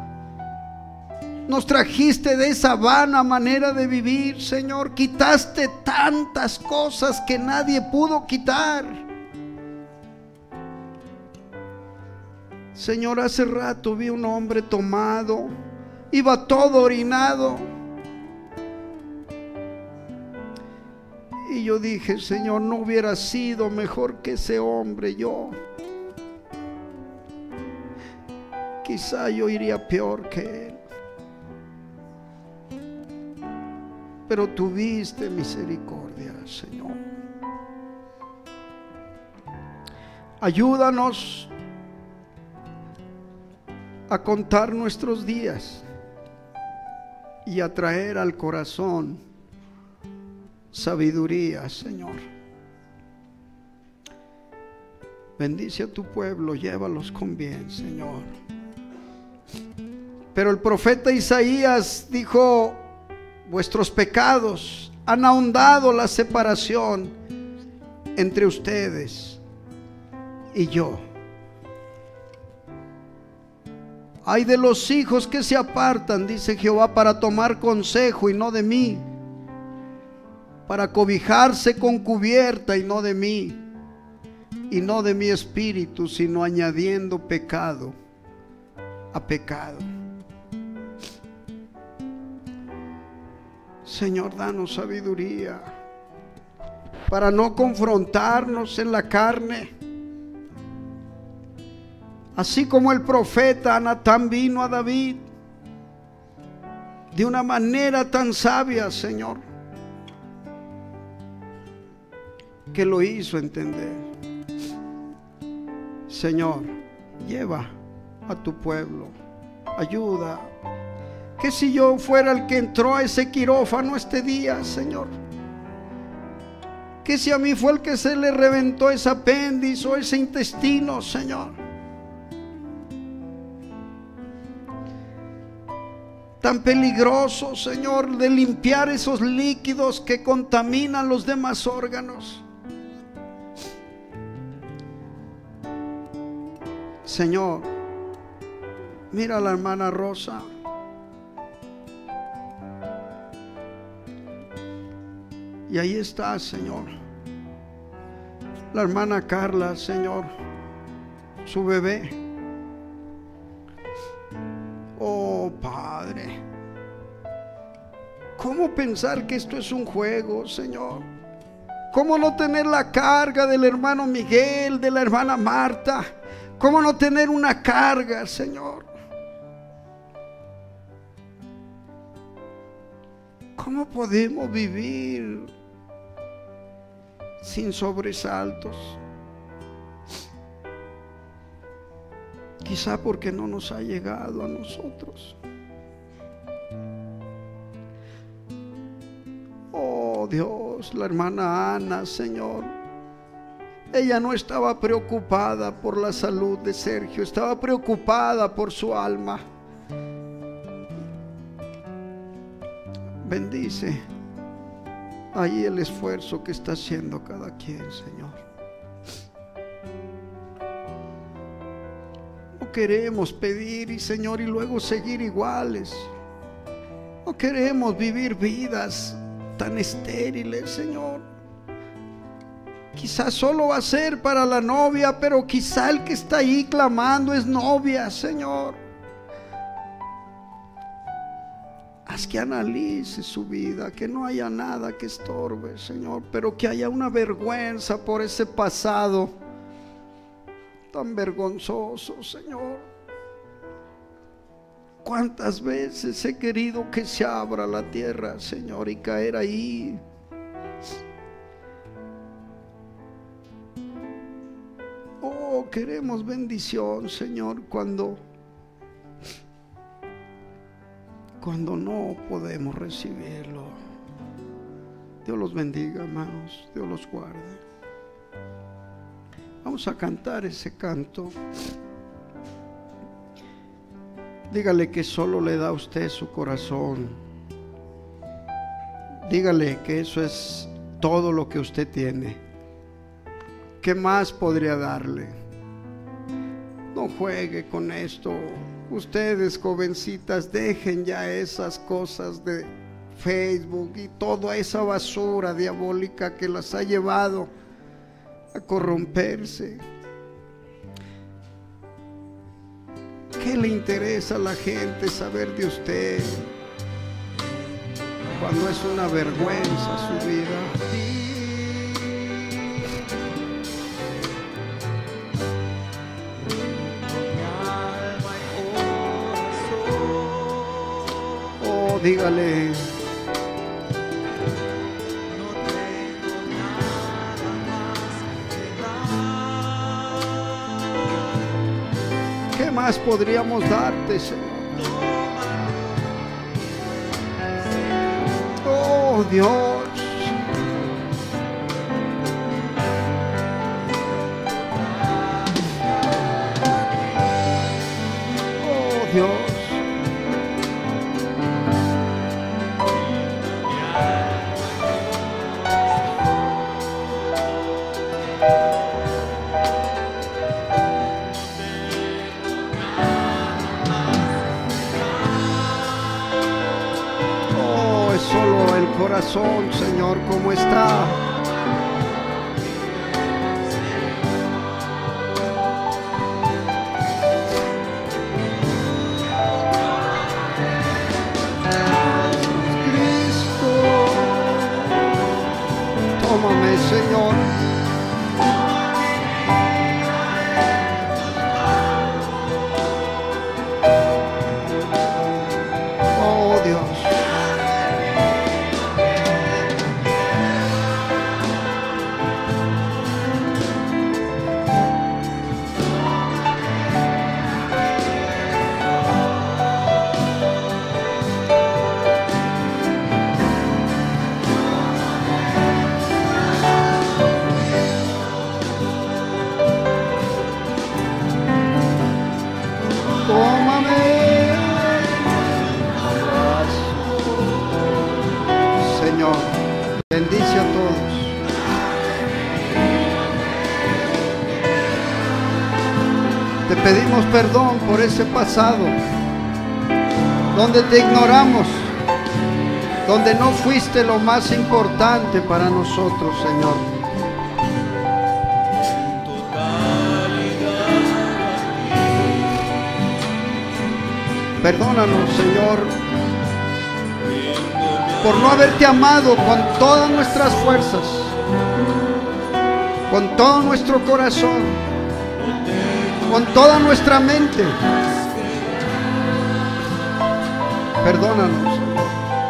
Nos trajiste de esa vana manera de vivir, Señor. Quitaste tantas cosas que nadie pudo quitar. Señor, hace rato vi un hombre tomado, iba todo orinado. Y yo dije: Señor, no hubiera sido mejor que ese hombre yo. Quizá yo iría peor que él. Pero tuviste misericordia, Señor. Ayúdanos a contar nuestros días y a traer al corazón sabiduría, Señor. Bendice a tu pueblo, llévalos con bien, Señor. Pero el profeta Isaías dijo: vuestros pecados han ahondado la separación entre ustedes y yo. Ay de los hijos que se apartan, dice Jehová, para tomar consejo y no de mí, para cobijarse con cubierta y no de mí, y no de mi espíritu, sino añadiendo pecado a pecado. Señor, danos sabiduría para no confrontarnos en la carne, así como el profeta Natán vino a David de una manera tan sabia, Señor. que lo hizo entender. Señor, lleva a tu pueblo, ayuda. Que si yo fuera el que entró a ese quirófano este día, Señor, que si a mí fue el que se le reventó ese apéndice o ese intestino, Señor, tan peligroso, Señor, de limpiar esos líquidos que contaminan los demás órganos. Señor, mira a la hermana Rosa. Y ahí está, Señor, la hermana Carla, Señor, su bebé. Oh, Padre, ¿cómo pensar que esto es un juego, Señor? ¿Cómo no tener la carga del hermano Miguel, de la hermana Marta? ¿Cómo no tener una carga, Señor? ¿Cómo podemos vivir sin sobresaltos? Quizá porque no nos ha llegado a nosotros. Oh Dios, la hermana Ana, Señor, ella no estaba preocupada por la salud de Sergio, estaba preocupada por su alma. Bendice ahí el esfuerzo que está haciendo cada quien, Señor. No queremos pedir, y Señor, y luego seguir iguales. No queremos vivir vidas tan estériles, Señor. Quizás solo va a ser para la novia, pero quizá el que está ahí clamando es novia, Señor. Haz que analice su vida, que no haya nada que estorbe, Señor, pero que haya una vergüenza por ese pasado tan vergonzoso, Señor. ¿Cuántas veces he querido que se abra la tierra, Señor, y caer ahí? Oh, queremos bendición, Señor, cuando no podemos recibirlo. Dios los bendiga, hermanos. Dios los guarde. Vamos a cantar ese canto. Dígale que solo le da a usted su corazón. Dígale que eso es todo lo que usted tiene. ¿Qué más podría darle? No juegue con esto. Ustedes, jovencitas, dejen ya esas cosas de Facebook y toda esa basura diabólica que las ha llevado a corromperse. ¿Qué le interesa a la gente saber de usted cuando es una vergüenza su vida? Dígale, ¿qué más podríamos darte, Señor? Oh Dios, oh Dios. Corazón, Señor, ¿cómo está? Cristo, tómame, Señor. Oh Dios. tómame. Señor, bendice a todos. Te pedimos perdón por ese pasado donde te ignoramos, donde no fuiste lo más importante para nosotros, Señor. Perdónanos, Señor, por no haberte amado con todas nuestras fuerzas, con todo nuestro corazón, con toda nuestra mente. Perdónanos, Señor.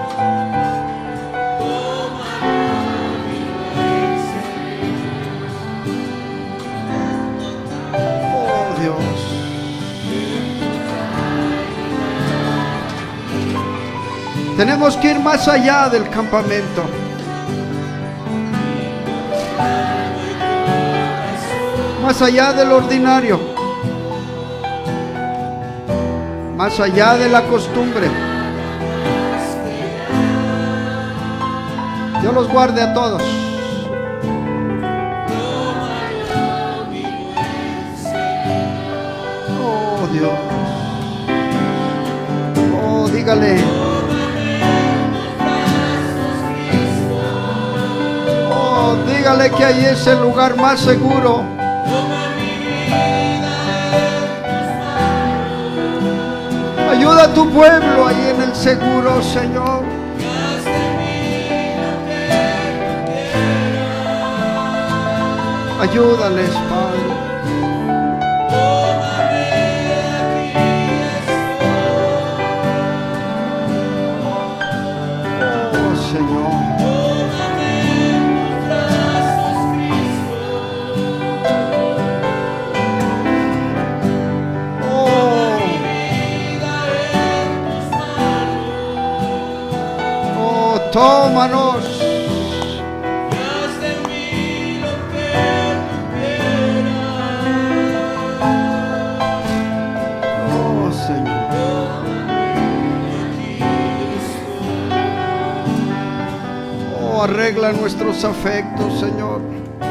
Oh, Dios. Tenemos que ir más allá del campamento. Más allá del ordinario. Más allá de la costumbre. Dios los guarde a todos. Oh, Dios. Oh, dígale. Oh, dígale que ahí es el lugar más seguro. Ayuda a tu pueblo ahí en el seguro, Señor. Ayúdales, Padre. Oh, Señor. Tómanos. Oh, Señor. Oh, arregla nuestros afectos, Señor.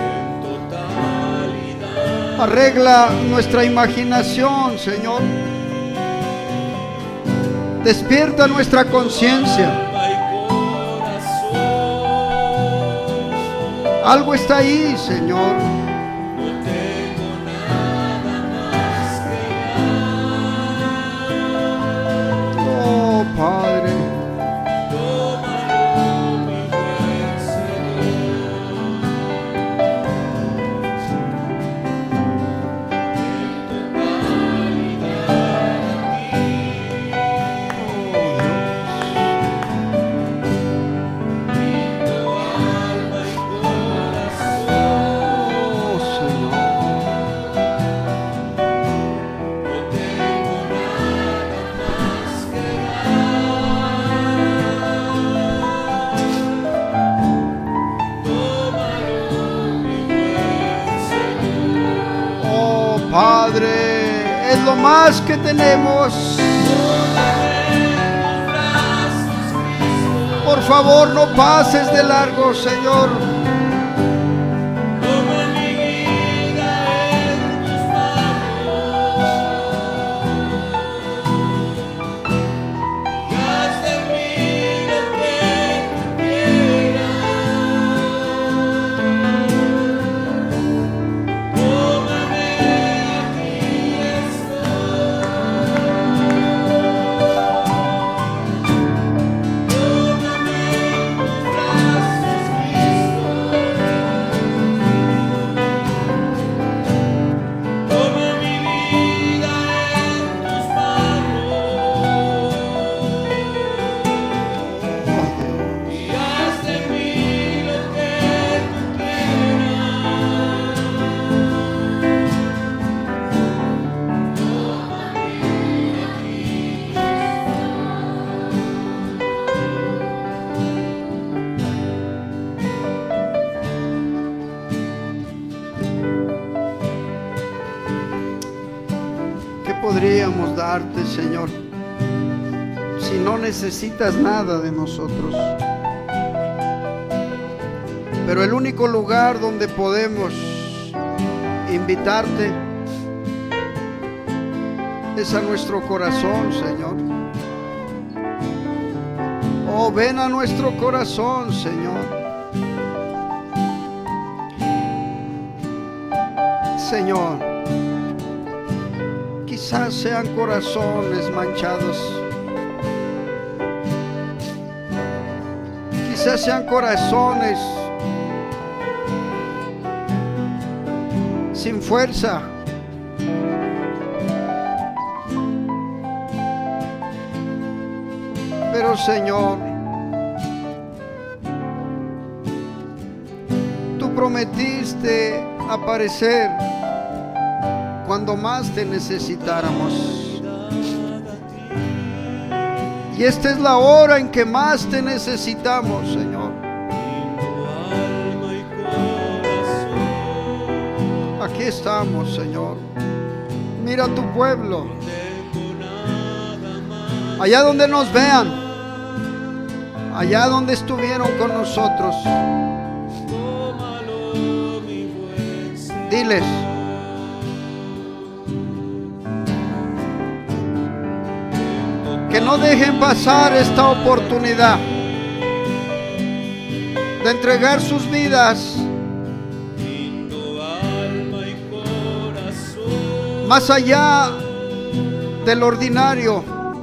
Arregla nuestra imaginación, Señor. Despierta nuestra conciencia. Algo está ahí, Señor. Oh, Padre. Padre, es lo más que tenemos. Por favor, no pases de largo, Señor. podríamos darte, Señor, si no necesitas nada de nosotros? Pero el único lugar donde podemos invitarte es a nuestro corazón, Señor. Oh, ven a nuestro corazón, Señor. Señor, quizás sean corazones manchados, quizás sean corazones sin fuerza, pero Señor, tú prometiste aparecer cuando más te necesitáramos, y esta es la hora en que más te necesitamos, Señor. Aquí estamos, Señor. Mira a tu pueblo, allá donde nos vean, allá donde estuvieron con nosotros. Diles: que no dejen pasar esta oportunidad de entregar sus vidas más allá del ordinario.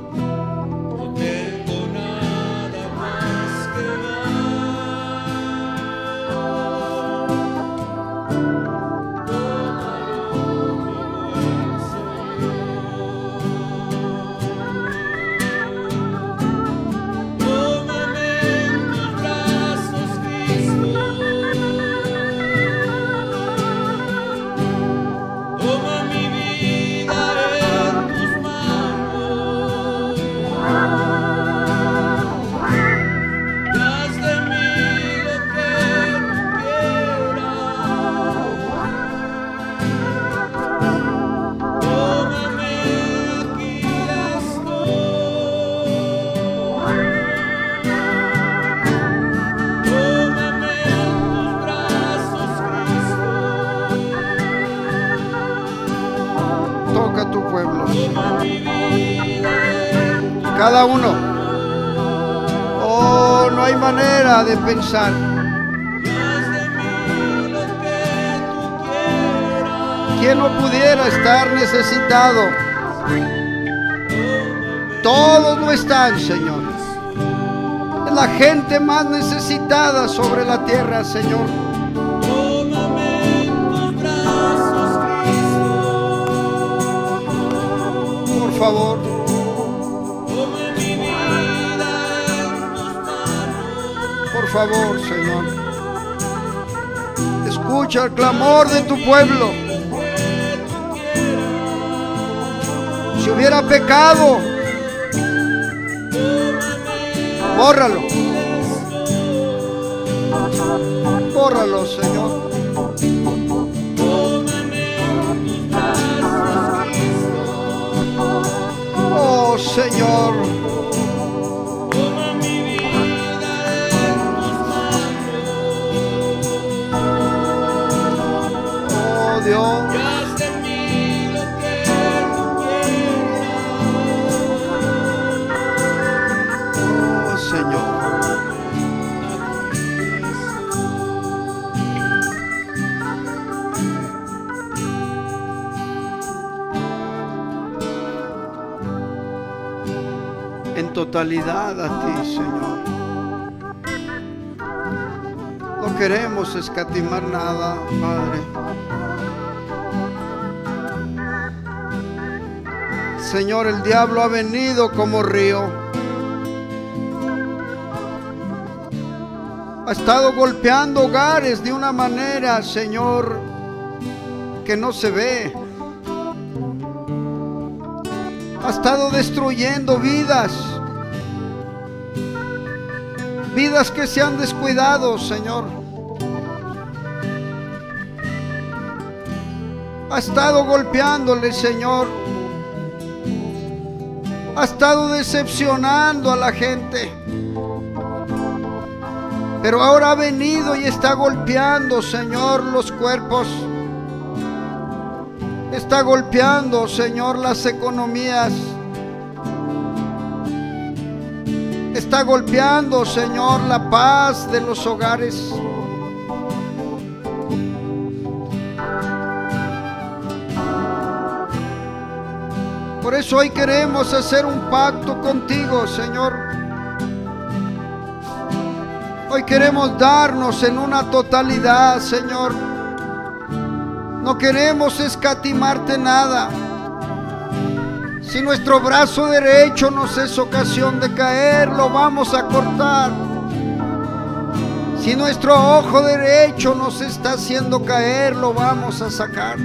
Toca tu pueblo, cada uno. Oh, no hay manera de pensar. ¿Quién no pudiera estar necesitado? Todos lo están, Señor. Es la gente más necesitada sobre la tierra, Señor. Por favor, por favor, Señor, escucha el clamor de tu pueblo. Si hubiera pecado, bórralo, bórralo, Señor. Oh, Señor, oh Dios, oh Señor. En totalidad a ti, Señor. No queremos escatimar nada, Padre. Señor, el diablo ha venido como río. Ha estado golpeando hogares de una manera, Señor, que no se ve. Ha estado destruyendo vidas, vidas que se han descuidado, Señor. Ha estado golpeándole, Señor, ha estado decepcionando a la gente, pero ahora ha venido y está golpeando, Señor, los cuerpos. Está golpeando, Señor, las economías. Está golpeando, Señor, la paz de los hogares. Por eso hoy queremos hacer un pacto contigo, Señor. Hoy queremos darnos en una totalidad, Señor. No queremos escatimarte nada. Si nuestro brazo derecho nos es ocasión de caer, lo vamos a cortar. Si nuestro ojo derecho nos está haciendo caer, lo vamos a sacar.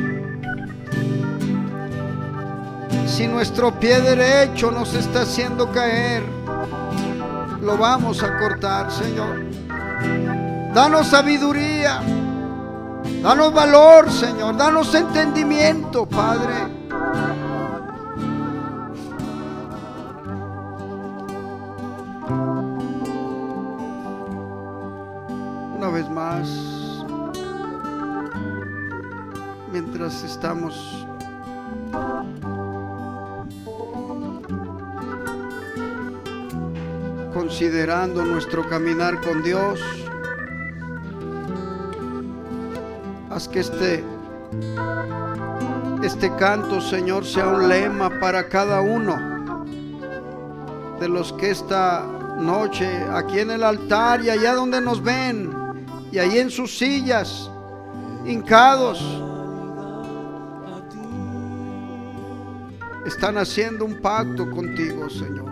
Si nuestro pie derecho nos está haciendo caer, lo vamos a cortar, Señor. Danos sabiduría, danos valor, Señor, danos entendimiento, Padre. Una vez más, mientras estamos considerando nuestro caminar con Dios, haz que este canto, Señor, sea un lema para cada uno de los que esta noche, aquí en el altar y allá donde nos ven, y ahí en sus sillas, hincados, están haciendo un pacto contigo, Señor.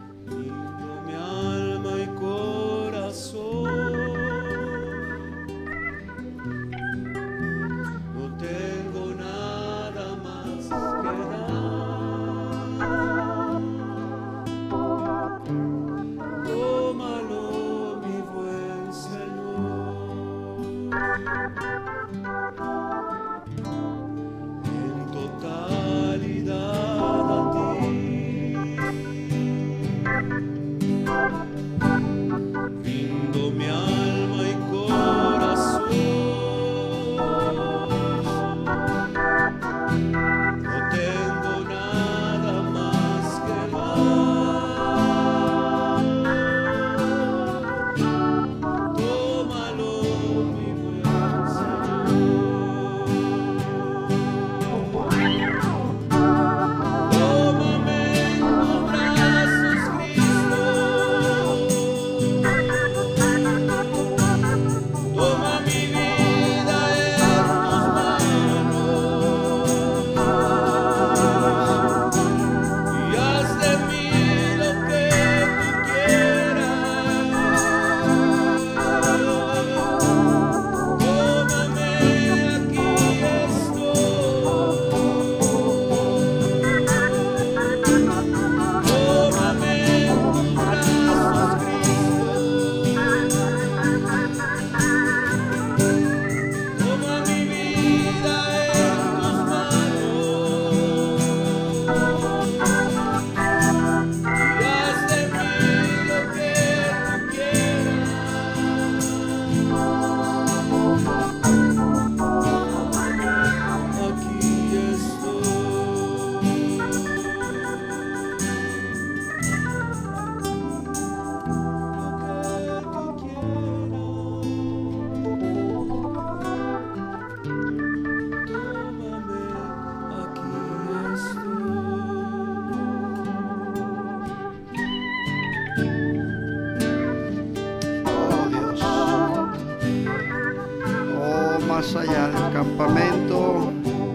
Más allá del campamento,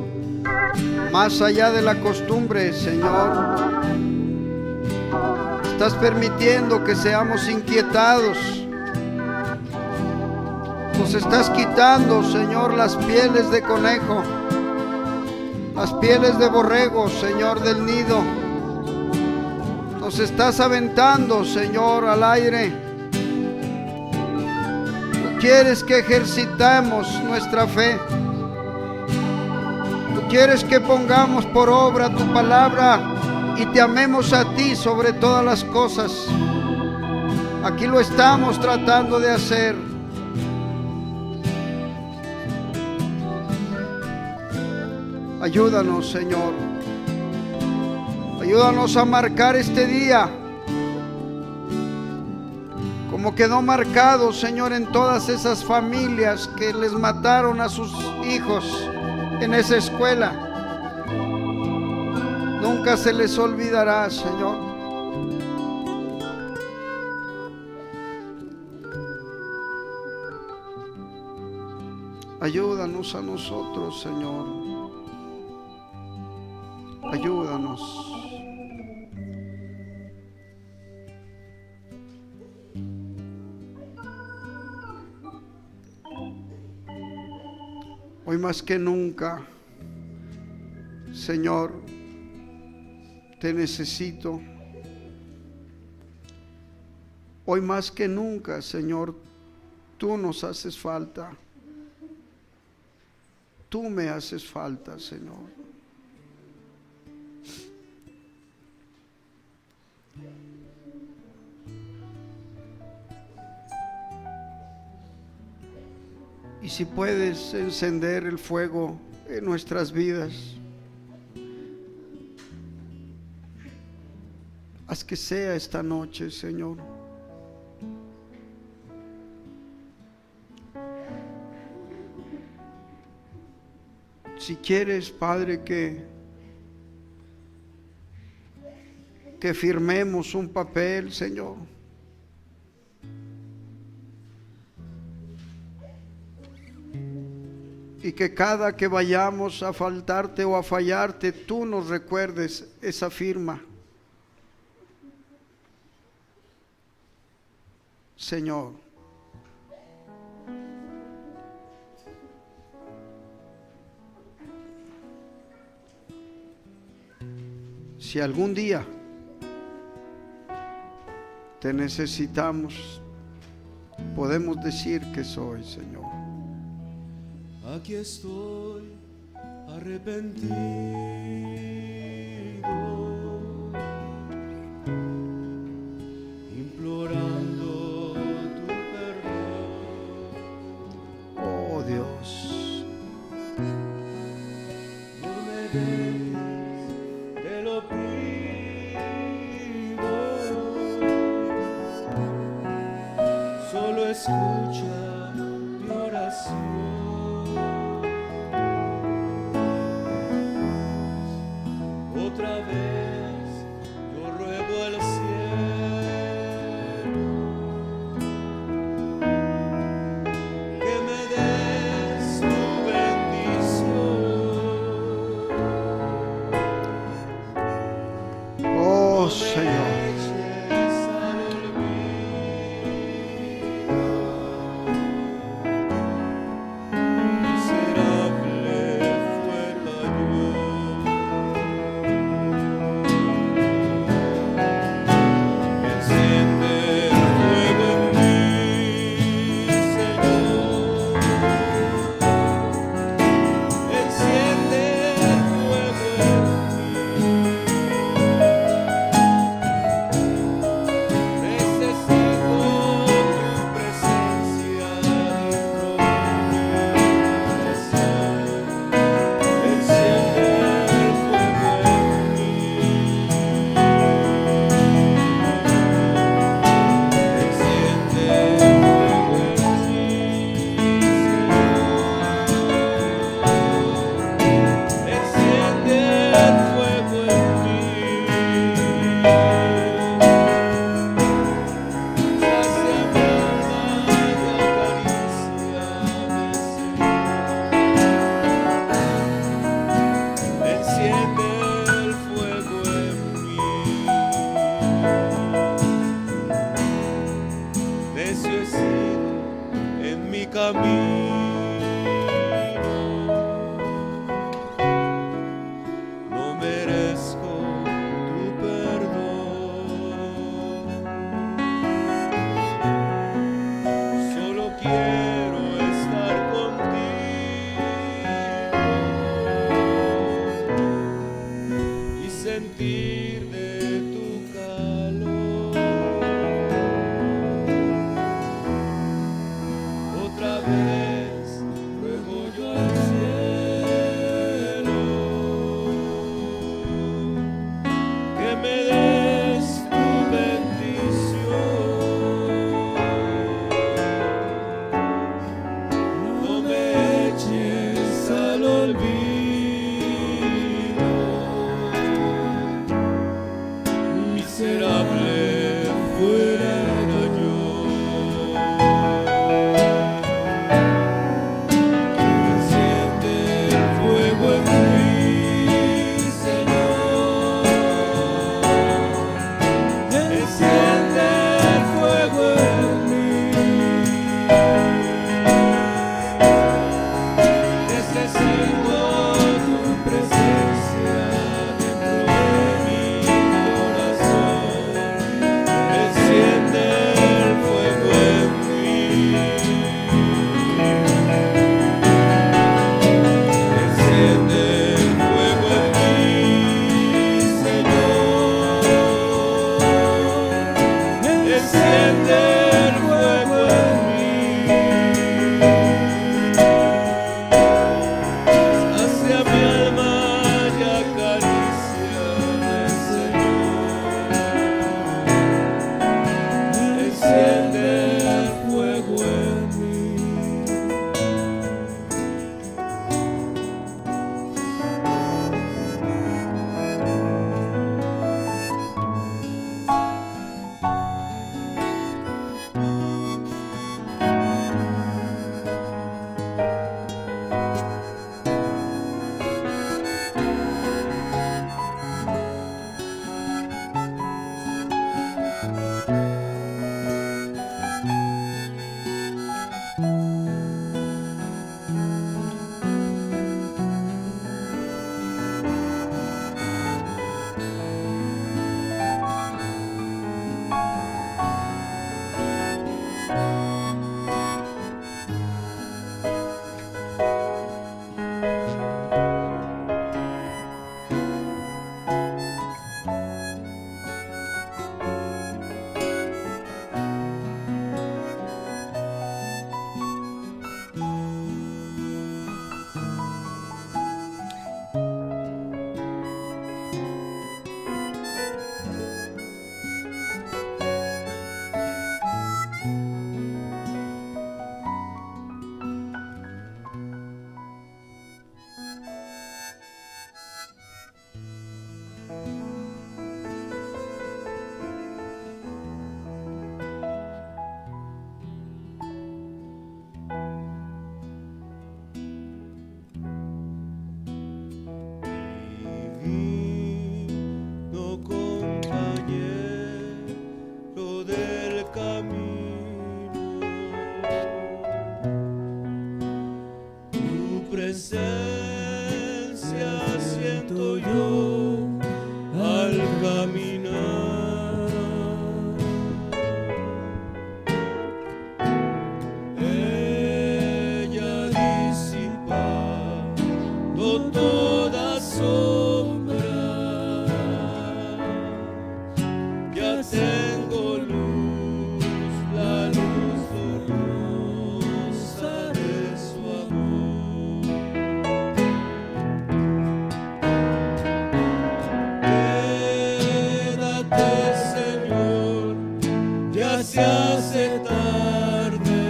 más allá de la costumbre, Señor, estás permitiendo que seamos inquietados. Nos estás quitando, Señor, las pieles de conejo, las pieles de borrego, Señor, del nido. Nos estás aventando, Señor, al aire. Quieres que ejercitemos nuestra fe. Tú quieres que pongamos por obra tu palabra y te amemos a ti sobre todas las cosas. Aquí lo estamos tratando de hacer. Ayúdanos, Señor. Ayúdanos a marcar este día como quedó marcado, Señor, en todas esas familias que les mataron a sus hijos en esa escuela. Nunca se les olvidará, Señor. Ayúdanos a nosotros, Señor. Ayúdanos. Hoy más que nunca, Señor, te necesito. Hoy más que nunca, Señor, tú nos haces falta. Tú me haces falta, Señor. Y si puedes encender el fuego en nuestras vidas, haz que sea esta noche, Señor. Si quieres, Padre, que firmemos un papel, Señor. Y que cada que vayamos a faltarte o a fallarte, tú nos recuerdes esa firma. Señor, si algún día te necesitamos, podemos decir que soy, Señor. Aquí estoy arrepentido, implorando tu perdón. Oh Dios, No me dejes, te lo pido. Solo escucha mi oración. Otra vez yo ruego al cielo que me des tu bendición. oh Señor. sentir de tu calor. Otra vez ruego yo al cielo que me des tu bendición. No me eches al olvido. Miserable fuera yo. Enciende el fuego en mí, Señor. Enciende el fuego en mí. Necesito tu presencia dentro de mi corazón. Enciende el fuego en mí. Enciende el fuego en mí, Señor. Enciende el fuego en mí. Hacia mi alma y acaríciame, Señor. Enciende el fuego en mí. Divino compañero del camino, tu presencia siento yo al caminar. Ella disipando toda sombra. Ya tengo luz, la luz gloriosa de su amor. Quédate, Señor, ya se hace tarde.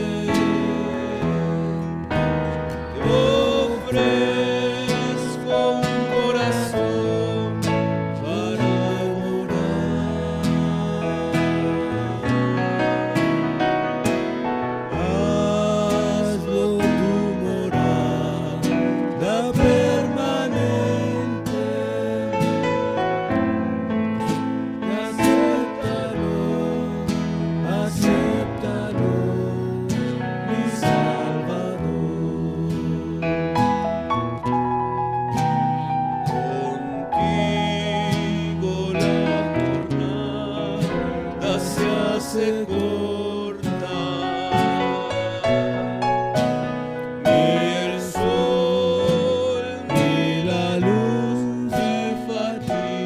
Te ofrezco un corazón para orar. Hazlo tu morada permanente. Acéptalo, mi Salvador. Contigo la jornada se hace corta, ni el sol ni la luz se fatigan.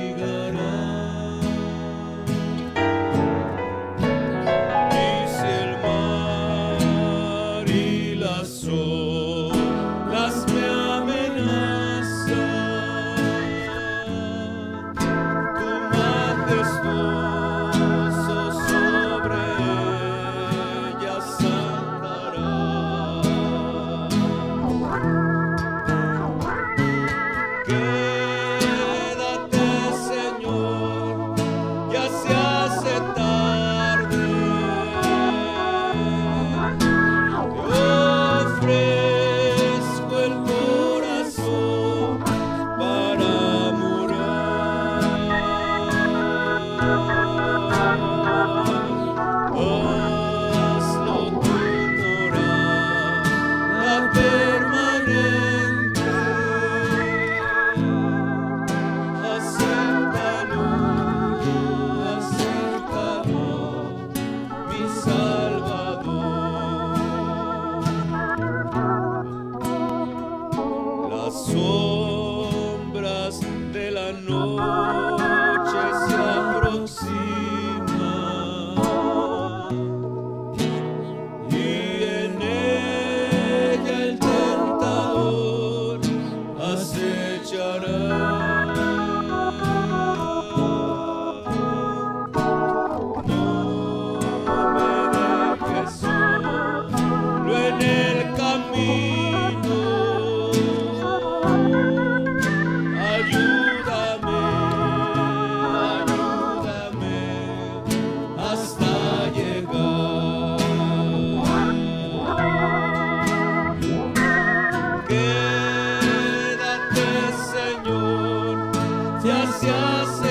noche se aproxima y en ella el tentador acechará. No me dejes solo en el camino. Ayúdame, ayúdame hasta llegar. Quédate, Señor, ya se hace